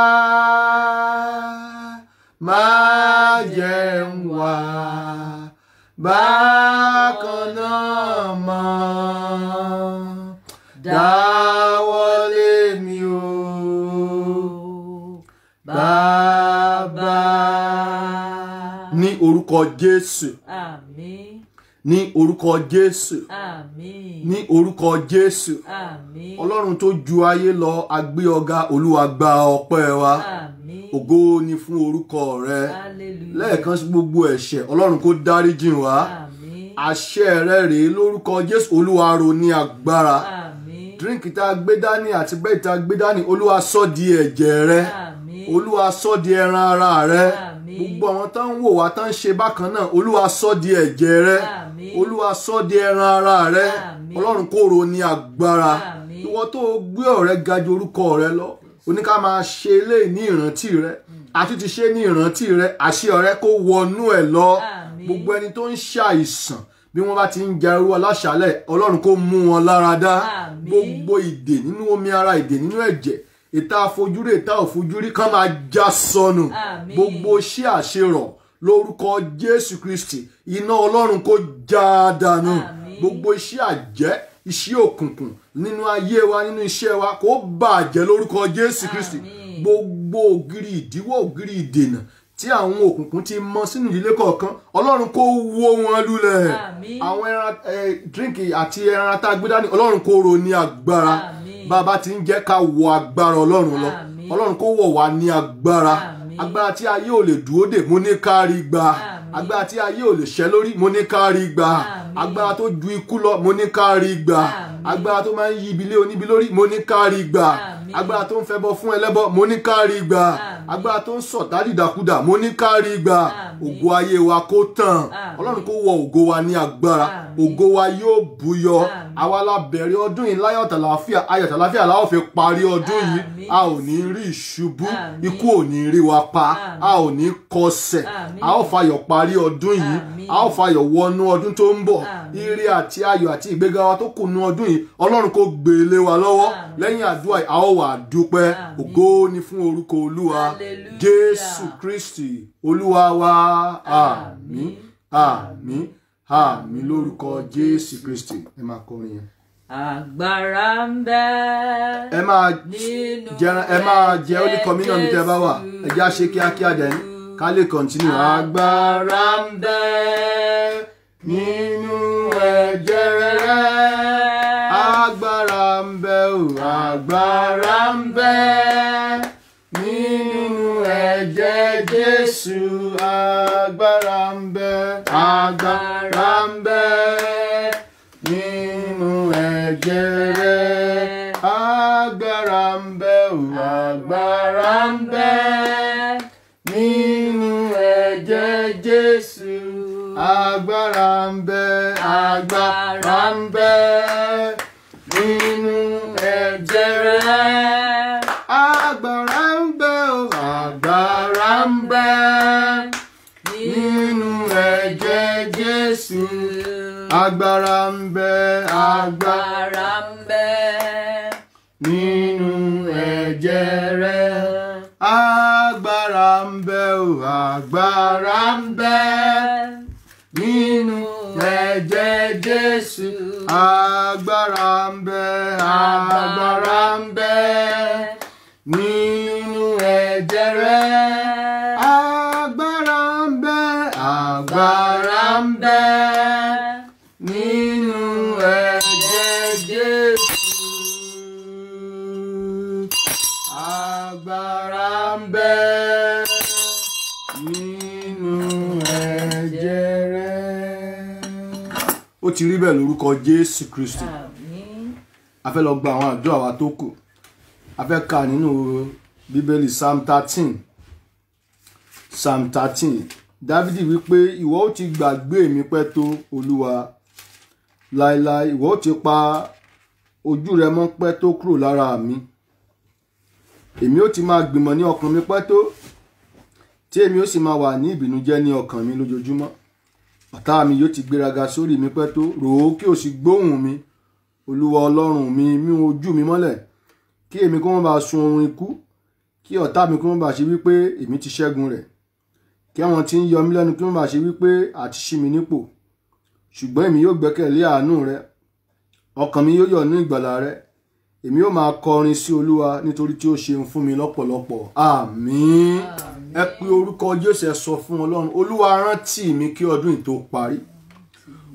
máa jẹ́ n wà bákan náà mọ́ dáwọ́lé mi o bàbá. Ní orúkọ Jésù. Àmín. ní orúkọ Jésù. Àmín. Ní orúkọ Jésù. Àmín. Ọlọ́run tó ju ayé lọ, a gbé ọ̀gá, Olúwa gba ọpẹ́ wa. Àmín. Ògo ni fún orúkọ rẹ. Hallelujah. Lẹ́ẹ̀kan sí gbogbo ẹ̀ṣẹ̀, Ọlọ́run kó dáríjì wá. Àmín. Àṣẹ rẹ rèé lórúkọ Jésù. Olúwa rọ̀ ní agbára. Àmín. Dírínkì tá a gbé dání àti bẹ́ẹ̀ tá a gbé dání, Olúwa sọ di ẹ̀jẹ̀ rẹ. Àmín. Olúwa sọ di ẹran ara rẹ. Àmín. Gbogbo àwọn tó ń wò wá tó ń ṣe bákan náà, Olúwa sọ di ẹ̀jẹ̀ rẹ. Àmín. Olúwa sọ di ẹran ara rẹ. Àmín. Ọlọ́run kó rọ̀ ní agbára. Àmín. Ìwọ tó gbé ọ̀rẹ́ ga ju orúkọ rẹ lọ, ó ní ká máa ṣe eléyìí ní ìrántí rẹ. Àti ti ṣe ní ìrántí rẹ, àṣẹ ọ̀rẹ́ kó wọnú ẹ̀ lọ. Àmín. Gbogbo ẹni tó ń ṣàìsàn, bí wọ́n bá ti ń jẹ irú aláṣálẹ̀, Ọlọ́run kó mú wọn lára dá. Àmín. Gbogbo ìdè nínú omi ara, ìdè nínú ẹ̀jẹ̀, ìta àfojúrí ìta òfojúrí kan máa já sọnù. Àmín. Gbogbo iṣẹ́ àṣerọ̀ lórúkọ Jésù Kristi, iná Ọlọ́run kó já dànù. Àmín. Gbogbo iṣẹ́ àjẹ́, iṣẹ́ òkùnkùn nínú ayé wa, nínú iṣẹ́ wa, kó bàjẹ́ lórúkọ Jésù Kristi. Àmín. Gbogbo ògiri ìdíwọ́, ògiri ìdènà tí àwọn òkùnkùn ti mọ sínú ìdílé kọ̀ọ̀kan, Ọlọ́run kó wó wọn lulẹ̀. Àmín. Àwọn ẹran dírínkì àti ẹran tá a gbé dání, Ọlọ́run kó rọ̀ ní agbára. Àmín. Bàbá ti ń jẹ́ ká wọ agbára Ọlọ́run lọ. Àmín. Ọlọ́run kó wọ̀ wá ní agbára. Àmín. Agbára tí ayé ò lè dúró dè, mo ní ká rí gbà. Àmín. Agbára tí ayé ò lè ṣẹ́ lórí, mo ní ká rí gbà. Àmín. Agbára tó ju ikú lọ, mo ní ká rí gbà. Àmín. Agbára tó máa ń yí ibi lé oníbi lórí, mo ní ká rí gbà. Àmín. Agbára tó ń fẹbọ fún ẹlẹ́bọ, mo ní ká rí gbà. Àmín. Agbára tó ń sọ̀tá dìdàkudà, mo ní ká rí gbà. Àmín. Ògo ayé wa kó tàn. Àmín. Ọlọ́run kó wọ ògo wa ní agbára. Àmín. Ògo wa yóò búyọ. Àmín. Àwa la bẹ̀rẹ̀ ọdún yìí láyọ̀ tàlàáfíà, ayọ̀ tàlàáfíà la ó fi parí ọdún yìí. Àmín. A ò ní rí ìṣubú, Àmín. ikú ò ní rí wa pa, Àmín. a ò ní kọsẹ̀, Àmín. a ó fayọ̀ parí ọdún yìí, Àmín. a ó fayọ̀ wọnú ọdún tó ń bọ̀. Àmín. Ire àti ayọ̀ àti ìgbéga wa tó kù nú ọdún yìí, Ọlọ́run kó gbé lé wa lọ́wọ́. Àmín. Lẹ́yìn àdúrà yìí, a ó wá dúpẹ́. Àmín. Ògo ni fún orúkọ Olúwa. Hallelujah. Jésù Kristi Olúwa wa. Àmín. Àmín. Àmín lórúkọ Jésù Kristi. Ẹ máa kọrin yẹn. Agbára ń bẹ Ẹ máa nínú jẹran, ẹ máa jẹ ó ní kọmínà mi tẹ́ bá wà. Ẹ já ṣe kíákíá dẹ̀ ká lè kọ̀ntínú. Agbára ń bẹ nínú ẹ̀jẹ̀ rẹ̀. Agbára ń bẹ o, agbára ń bẹ nínú ẹ̀jẹ̀ Jésù. Agbára ń bẹ, agbára ń bẹ nínú ẹ̀jẹ̀ rẹ̀. Agbára ń bẹ o, agbára ń bẹ nínú ẹ̀jẹ̀ Jésù. Agbára ń bẹ, agbára ń bẹ nínú ẹ̀jẹ̀ rẹ̀. Agbára ń bẹ o, agbára ń bẹ nínú ẹ̀jẹ̀ Jésù. Agbára ń bẹ, agbára ń bẹ nínú ẹ̀jẹ̀ rẹ̀. Agbára ń bẹ o, agbára ń bẹ nínú ẹ̀jẹ̀ Jésù. Agbára ń bẹ, agbára ń bẹ nínú ẹ̀jẹ̀ rẹ̀. Agbára ń bẹ, agbára ń bẹ nínú ẹ̀jẹ̀ Jésù. Agbára ń bẹ nínú ẹ̀jẹ̀ rẹ̀. Ó ti rí bẹ́ẹ̀ lórúkọ Jésù Kristi. Àmín. A fẹ́ lọ gba àwọn àdúrà wa tó kù. A fẹ́ kà nínú Bíbélì Psalm 13. Psalm 13. Dávidi wípé ìwọ ó ti gbàgbé mi pẹ́ tó Olúwa. Láéláé ìwọ ó ti pa ojú rẹ mọ́ pẹ́ tó kúrò lára mi. Èmi ó ti máa gbìmọ̀ ní ọkàn mi pẹ́ tó, tí èmi ó sì máa wà ní ìbìnújẹ́ ní ọkàn mi lójoojúmọ́. Ọ̀tá mi yóò ti gbéraga sórí mi pẹ́ tó, rò ó kí o sì gbóhùn mi. Olúwa Ọlọ́run mi, mú ojú mi mọ́lẹ̀, kí èmi kó má bàa sun oorun ikú, kí ọ̀tá mi kó má bàa ṣe wípé èmi ti ṣẹ́gun rẹ̀, kí àwọn tí ń yọ mí lẹ́nu kí wọ́n má bàa ṣe wípé àti ṣí mi nípò. Ṣùgbọ́n èmi yóò gbẹ́kẹ̀lé àánú rẹ, ọkàn mi yóò yọ̀ ní ìgbàlà rẹ. Èmi yóò máa kọrin sí Olúwa nítorí tí ó ṣeun fún mi lọ́pọ̀lọpọ̀. Àmín. Ẹ pe orúkọ Jésù, ẹ sọ fún Ọlọ́run, Olúwa rántí mi kí ọdún yìí tó parí.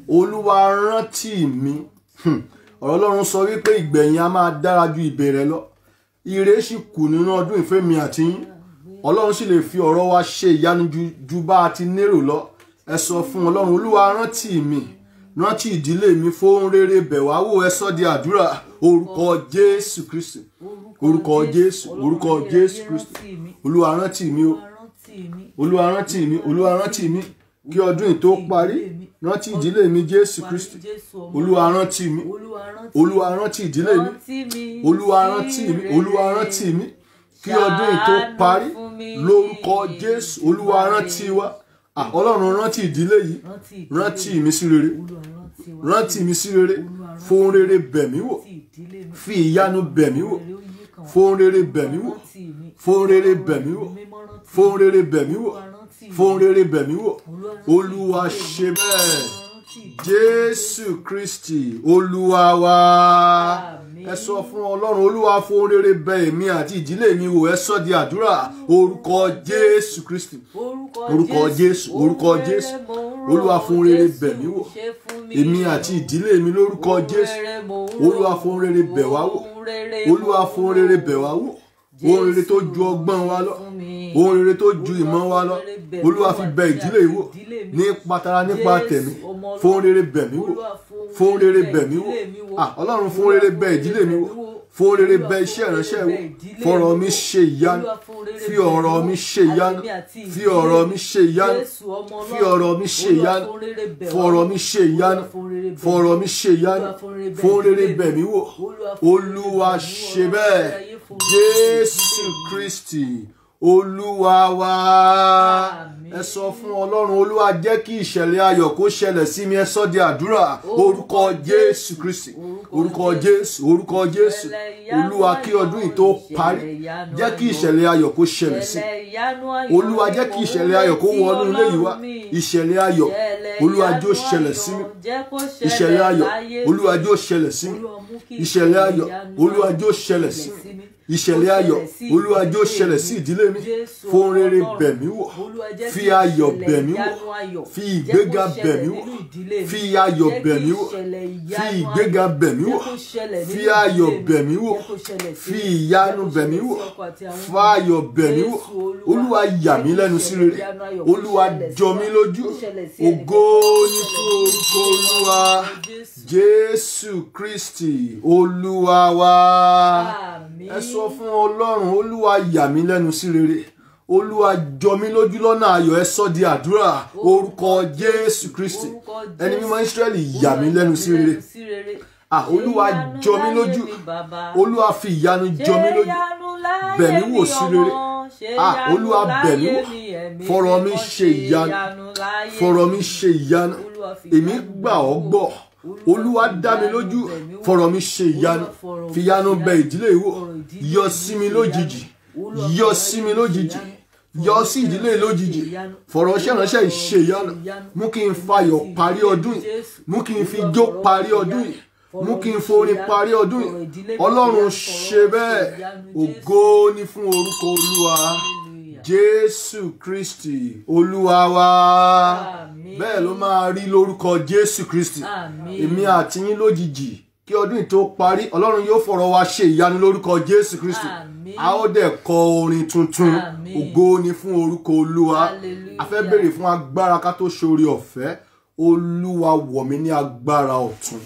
Olúwa rántí mi. Ọ̀rọ̀ Ọlọ́run sọ wípé ìgbẹ̀yìn a máa dára ju ìbẹ̀rẹ̀ lọ. Ire sì kù nínú ọdún ìfẹ́ mi àti yín. Ọlọ́run sì lè fi ọ̀rọ̀ wa ṣe ìyanu ju bá a ti nérò lọ. Ẹ sọ fún Ọlọ́run, Olúwa rántí mi, rántí ìdílé mi, fóhùn rere bẹ̀ wá wò. Ẹ sọ di àdúrà. Orúkọ Jésù Kristi, orúkọ Jésù, orúkọ Jésù Kristi. Olúwa rántí mi o, Olúwa rántí mi, Olúwa rántí mi kí ọdún yìí tó parí. Rántí ìdílé mi, Jésù Kristi. Olúwa rántí mi, Olúwa rántí ìdílé mi, Olúwa rántí mi, Olúwa rántí mi kí ọdún yìí tó parí. Lórúkọ Jésù, Olúwa rántí wa. Ọlọ́run rántí ìdílé yìí, rántí mi sí rere, rántí mi sí rere, fóhùn rere bẹ̀ mí wò, fi ìyanu bẹ̀ mí wò, fóhùn rere bẹ̀ mí wò, fóhùn rere bẹ̀ mí wò, fóhùn rere bẹ̀ mí wò, fóhùn rere bẹ̀ mí wò. Olúwa ṣe bẹ́ẹ̀. Jésù Kristi Olúwa wa. Ẹ sọ fún Ọlọ́run, Olúwa fóhùn rere bẹ̀ èmi àti ìdílé mi wò. Ẹ sọ di àdúrà. Orúkọ Jésù Kristi, orúkọ Jésù, orúkọ Jésù. Olúwa fóhùn rere bẹ̀ mí wò èmi àti ìdílé mi lórúkọ Jésù. Olúwa fóhùn rere bẹ̀ wá wò, Olúwa fóhùn rere bẹ̀ wá wò. Ohun rere tó ju ọgbọ́n wa lọ, ohun rere tó ju ìmọ̀ wa lọ, Olúwa fi bẹ̀ ìdílé wò nípa tara nípa tẹ̀mí. Fóhùn rere bẹ̀ mí wò, fóhùn rere bẹ̀ mí wò. Ọlọ́run fóhùn rere bẹ̀ ìdílé mi wò, fóhùn rere bẹ̀ iṣẹ́ ìránṣẹ́ wò. Fọ̀rọ̀ mi ṣe ìyanu, fi ọ̀rọ̀ mi ṣe ìyanu, fi ọ̀rọ̀ mi ṣe ìyanu, fi ọ̀rọ̀ mi ṣe ìyanu, fọ̀rọ̀ mi ṣe ìyanu, fọ̀rọ̀ mi ṣe ìyanu. Fóhùn rere bẹ̀ mí wò. Olúwa ṣe bẹ́ẹ̀. Jésù Kristi Olúwa wa. Ẹ sọ fún Ọlọ́run, Olúwa jẹ́ kí ìṣẹ̀lẹ̀ ayọ̀ kó ṣẹlẹ̀ sí mi. Ẹ sọ di àdúrà. Orúkọ Jésù Kristi, orúkọ Jésù, orúkọ Jésù. Olúwa kí ọdún yìí tó parí, jẹ́ kí ìṣẹ̀lẹ̀ ayọ̀ kó ṣẹlẹ̀ sí mi. Olúwa jẹ́ kí ìṣẹ̀lẹ̀ ayọ̀ kó wọnú ilé yìí wá. Ìṣẹ̀lẹ̀ ayọ̀, Olúwa jẹ́ ó ṣẹlẹ̀ sí mi. Ìṣẹ̀lẹ̀ ayọ̀, Olúwa jẹ́ ó ṣẹlẹ̀ sí mi. Ìṣẹ̀lẹ̀ ayọ̀, Olúwa jẹ́ ó ṣẹlẹ̀ sí mi. Ìṣẹ̀lẹ̀ ayọ̀, Olúwa jẹ́ ó ṣẹlẹ̀ sí ìdílé mi. Fóhùn rere bẹ̀ mí wò, fi ayọ̀ bẹ̀ mí wò, fi ìgbéga bẹ̀ mí wò, fi ayọ̀ bẹ̀ mí wò, fi ìgbéga bẹ̀ mí wò, fi ayọ̀ bẹ̀ mí wò, fi ìyanu bẹ̀ mí wò, fi ayọ̀ bẹ̀ mí wò. Olúwa yà mí lẹ́nu sí rere, Olúwa jọ mí lójú. Ògo ni fún orúkọ Olúwa. Jésù Kristi Olúwa wa. Ẹ sọ fún Ọlọ́run, Olúwa yà mí lẹ́nu sí rere, Olúwa jọ mí lójú lọ́nà ayọ̀. Ẹ sọ di àdúrà. Orúkọ Jésù Kristi, ẹni mímọ́ Ísírẹ́lì, yà mí lẹ́nu sí rere. Olúwa jọ mí lójú, Olúwa fi ìyanu jọ mí lójú. Bẹ̀ mí wò sí rere. Olúwa bẹ̀ mí wò, fọ̀rọ̀ mi ṣe ìyanu, fọ̀rọ̀ mi ṣe ìyanu. Èmi gbà ọ́ gbọ́. Olúwa dá mi lójú, fọ̀rọ̀ mi ṣe ìyanu. Fi ìyanu bẹ̀ ìdílé wò. Yọ sí mi lójijì, yọ sí mi lójijì, yọ sí ìdílé lójijì. Fọ̀rọ̀ ṣẹ̀ránṣẹ́ ìṣe ìyanu. Mú kí n fayọ̀ parí ọdún yìí, mú kí n fi jó parí ọdún yìí, mú kí n forin parí ọdún yìí. Ọlọ́run ṣe bẹ́ẹ̀. Ògo ni fún orúkọ Olúwa. Jésù Kristi Olúwa wa. Bẹ́ẹ̀ ló máa rí lórúkọ Jésù Kristi. Èmi àti yín lójijì kí ọdún yìí tó parí, Ọlọ́run yóò fọ̀rọ̀ wa ṣe ìyanu lórúkọ Jésù Kristi. A ó dẹ̀ kọ orin tuntun. Ògo ni fún orúkọ Olúwa. A fẹ́ béèrè fún agbára ká tó ṣoore ọ̀fẹ́. Olúwa wọ̀ mí ní agbára ọ̀tun.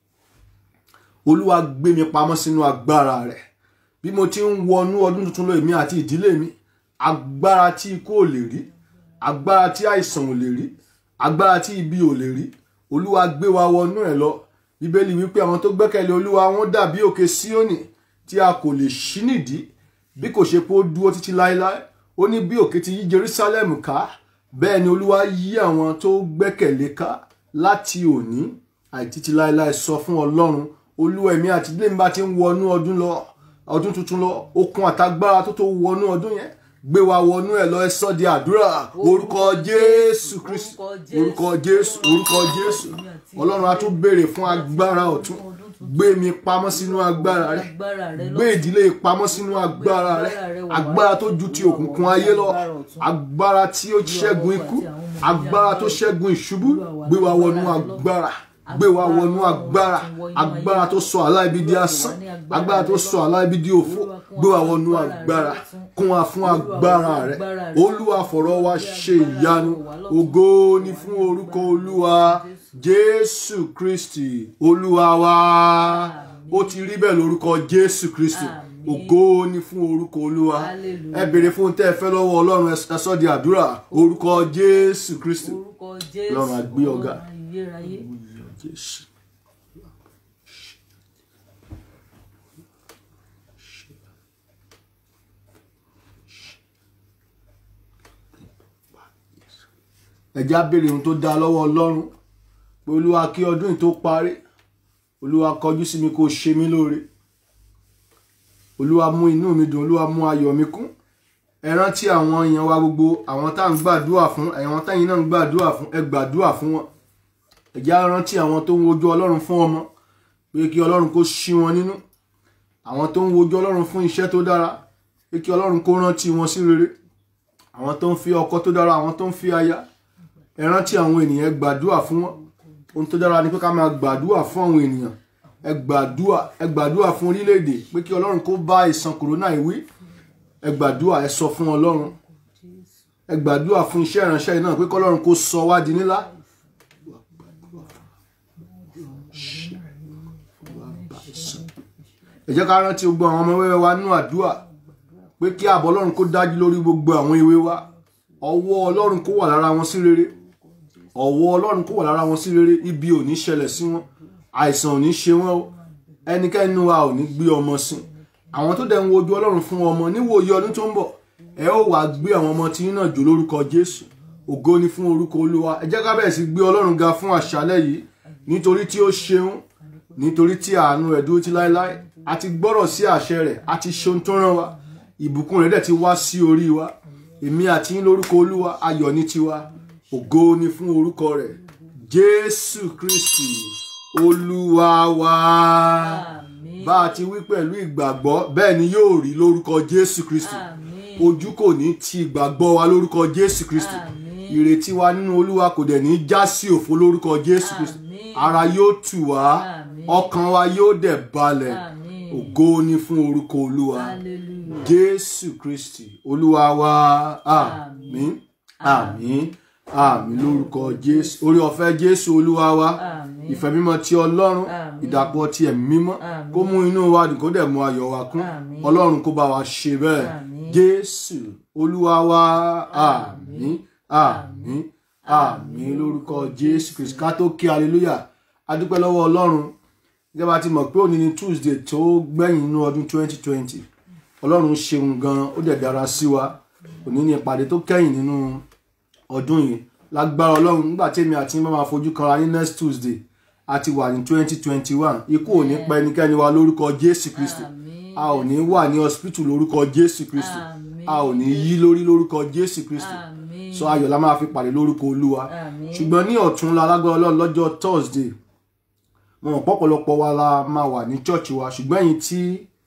Olúwa gbé mi pamọ́ sínú agbára rẹ̀. Bí mo ti ń wọnú ọdún tuntun lọ, èmi àti ìdílé mi, agbára tí ikú ò lè rí, agbára tí àìsàn ò lè rí, agbára tí ibi ò lè rí, Olúwa gbé wa wọnú ẹ̀ lọ. Bíbélì wípé àwọn tó gbẹ́kẹ̀lé Olúwa wọn dàbí òkè Síónì tí a kò lè ṣí nídìí, bí kò ṣe pé ó dúró títí láéláé. Ó ní bí òkè ti yí Jerúsálẹ́mù ká, bẹ́ẹ̀ ni Olúwa yí àwọn tó gbẹ́kẹ̀lé ká láti òní àìtítí láéláé. Sọ fún Ọlọ́run, Olúwa, èmi àti ilé mi bá ti ń wọnú ọdún tuntun lọ, okun àtagbára tó wọnú ọdún yẹn, gbé wa wọnú ẹ̀ lọ. Ẹ sọ di àdúrà. Orúkọ Jésù Kristi, orúkọ Jésù, orúkọ Jésù. Ọlọ́run a tún béèrè fún agbára ọ̀tun. Gbé mi pamọ́ sínú agbára rẹ, gbé ìdílé pamọ́ sínú agbára rẹ. Agbára tó ju ti òkùnkùn ayé lọ, agbára tí ó ṣẹ́gun ikú, agbára tó ṣẹ́gun ìṣubú gbé wa wọnú agbára gbé wa wọnú agbára agbára tó sọ aláìbí di asán agbára tó sọ aláìbí di òfò gbé wa wọnú agbára kún wa fún agbára rẹ olúwa fọ̀rọ̀ wa ṣe ìyanu ògo ni fún orúkọ olúwa jésù kristi olúwa wa ó ti rí bẹ́ẹ̀ lórúkọ jésù kristi ògo ni fún orúkọ olúwa ẹ béèrè fún tẹ́ ẹ fẹ́ lọ́wọ́ ọlọ́run ẹ sọ di àdúrà orúkọ jésù kristi lọ́run á gbé ọ̀gá. Jésù. Ẹjẹ́ á béèrè ohun tó dá lọ́wọ́ ọlọ́run pé olúwa kí ọdún yìí tó parí olúwa kọjú sí mi kó ṣe mí lóore olúwa mú inú mi dùn olúwa mú ayọ̀ mi kún ẹ rántí àwọn èèyàn wa gbogbo àwọn tá à ń gbàdúrà fún àwọn táyìn náà ń gbàdúrà fún ẹ gbàdúrà fún wọn ẹ jẹ́ á rántí àwọn tó ń wojú ọlọ́run fún ọmọ pé kí ọlọ́run kó ṣí wọn nínú àwọn tó ń wojú ọlọ́run fún iṣẹ́ tó dára pé kí ọlọ́run kó rántí wọn sí rere àwọn tó ń fi ọkọ tó dára àwọn tó ń fi aya ẹ rántí àwọn ènìyàn ẹ gbàdúrà fún wọn ohun tó dára ni pé ká máa gbàdúrà fún àwọn ènìyàn ẹ gbàdúrà fún orílẹ̀-èdè pé kí ọlọ́run kó bá ìsan kòrónà ìwí ẹ gbàdúrà ẹ sọ fún ọlọ́run ẹ gbàdúrà fún iṣẹ́ ìránṣẹ́ yìí náà pé kí ọlọ́run kó sọ wá di ńlá. ẹ jẹ́ ká rántí gbogbo àwọn ọmọ wẹ́wẹ́ wa nínú àdúrà pé kí ààbò ọlọ́run kó dájú lórí gbogbo àwọn èwe wa ọwọ́ ọlọ́run kó wà lára wọn sí rere ọwọ́ ọlọ́run kó wà lára wọn sí rere ibi ò ní ṣẹlẹ̀ sí wọn àìsàn ò ní ṣe wọn o ẹnikẹ́ni wa ò ní gbé ọmọ sìn àwọn tó dẹ̀ ń wojú ọlọ́run fún ọmọ níwòye ọdún tó ń bọ̀ ẹ ó wàá gbé àwọn ọmọ tí náà jò lórúkọ jésù ògo ni fún orúkọ olúwa ẹ jẹ́ ká bẹ̀rẹ̀ sí gbé ọlọ́run ga fún àṣálẹ́ yìí nítorí tí ó ṣeun nítorí tí àánú rẹ̀ dúró tí láéláé a ti gbọ́rọ̀ sí àṣẹ rẹ̀ a ti ṣe ohun tó rán wa ìbùkún rẹ̀ dẹ̀ ti wá sí orí wa èmi àti yín lórúkọ olúwa ayọ̀ ní tiwa ògo ni fún orúkọ rẹ̀ jésù kristi olúwa wa bá a ti wí pẹ̀lú ìgbàgbọ́ bẹ́ẹ̀ ni yóò rí lórúkọ jésù kristi ojú kò ní ti ìgbàgbọ́ wa lórúkọ jésù kristi ìrètí wa nínú olúwa kò dẹ̀ ní já sí òfo lórúkọ jésù kristi ara yóò tù wá ọkàn wa yóò dẹ̀ balẹ̀ ògo ni fún orúkọ olúwa jésù kristi olúwa wa àmín àmín àmín lórúkọ jésù orí ọ̀fẹ́ jésù olúwa wa ìfẹ́ mímọ́ ti ọlọ́run ìdàpọ̀ ti ẹ̀mí mímọ́ kó mú inú wa dùn kó dẹ̀ mú ayọ̀ wa kún ọlọ́run kó bá wa ṣe bẹ́ẹ̀ jésù olúwa wa àmín àmín àmín lórúkọ jésù kristi ká tó kí hallelujah a dúpẹ́ lọ́wọ́ ọlọ́run gẹ́gẹ́ bá ti mọ̀ pé òní ni tuesday tó gbẹ̀yìn nínú ọdún 2020 ọlọ́run ṣeun gan ó dẹ̀ dára sí wa òní ni ìpàdé tó kẹ́yìn nínú ọdún yìí lágbára ọlọ́run nígbà tí èmi àti yín máa fojú kanra ní next tuesday a ti wà ní 2021 ikú ò ní pa ẹnikẹ́ni wa lórúkọ jésù kristi a ò ní wà ní hospital lórúkọ jésù kristi a ò ní yí lórí lórúkọ jésù kristi sọ ayọ̀ la máa fi pàdé lórúkọ olúwa ṣùgbọ́n ní ọ̀túnla lágbára ọlọ́run lọ́jọ́ thursday mo mọ̀ pọ̀pọ̀lọpọ̀ wa la máa wà ní church wa ṣùgbọ́n ẹ̀yin tí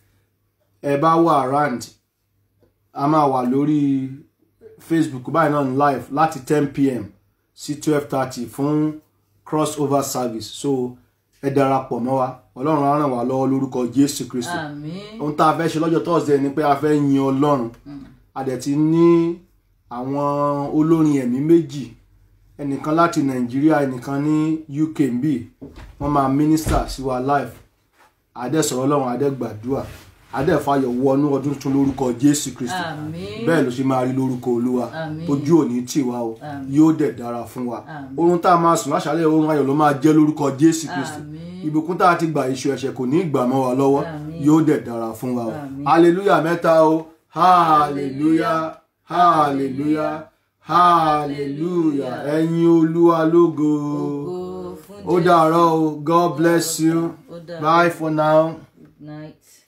ẹ bá wà around a máa wà lórí facebook báyìí náà ní live láti 10 p.m. sí 12:30 fún crossover service so ẹ darapọ̀ mọ́ wa ọlọ́run á ràn wá lọ́wọ́ lórúkọ jésù kristi ohun tá a fẹ́ ṣe lọ́jọ́ thursday ni pé a fẹ́ yin ọlọ́run a dẹ̀ ti ní àwọn olórin ẹ̀mí méjì ẹnìkan láti nàìjíríà ẹnìkan ní uk ń bì wọ́n máa minister sí wa live adẹ́sọ̀rọ̀ ọlọ́run adẹ́gbàdúà adẹ́fàyọ̀ wọnú ọdún tún lórúkọ jésù kristi bẹ́ẹ̀ ló ṣe máa rí lórúkọ olúwa ojú òní tì wá o yóò dẹ̀ dára fún wa oorun tá a máa sùn láṣálẹ́ oorun ayọ̀ ló máa jẹ́ lórúkọ jésù kristi ìbùkún tá a ti gbà iṣu ẹ̀ṣẹ̀ kò ní ìgbà mọ́ wa lọ́wọ́ yóò dẹ̀ dára fún wa o hallelujah mẹ́ta o hallelujah hallelujah hallelujah ẹ̀yin olúwa lógo ó dàárọ̀ o god bless you bye for now. Good night.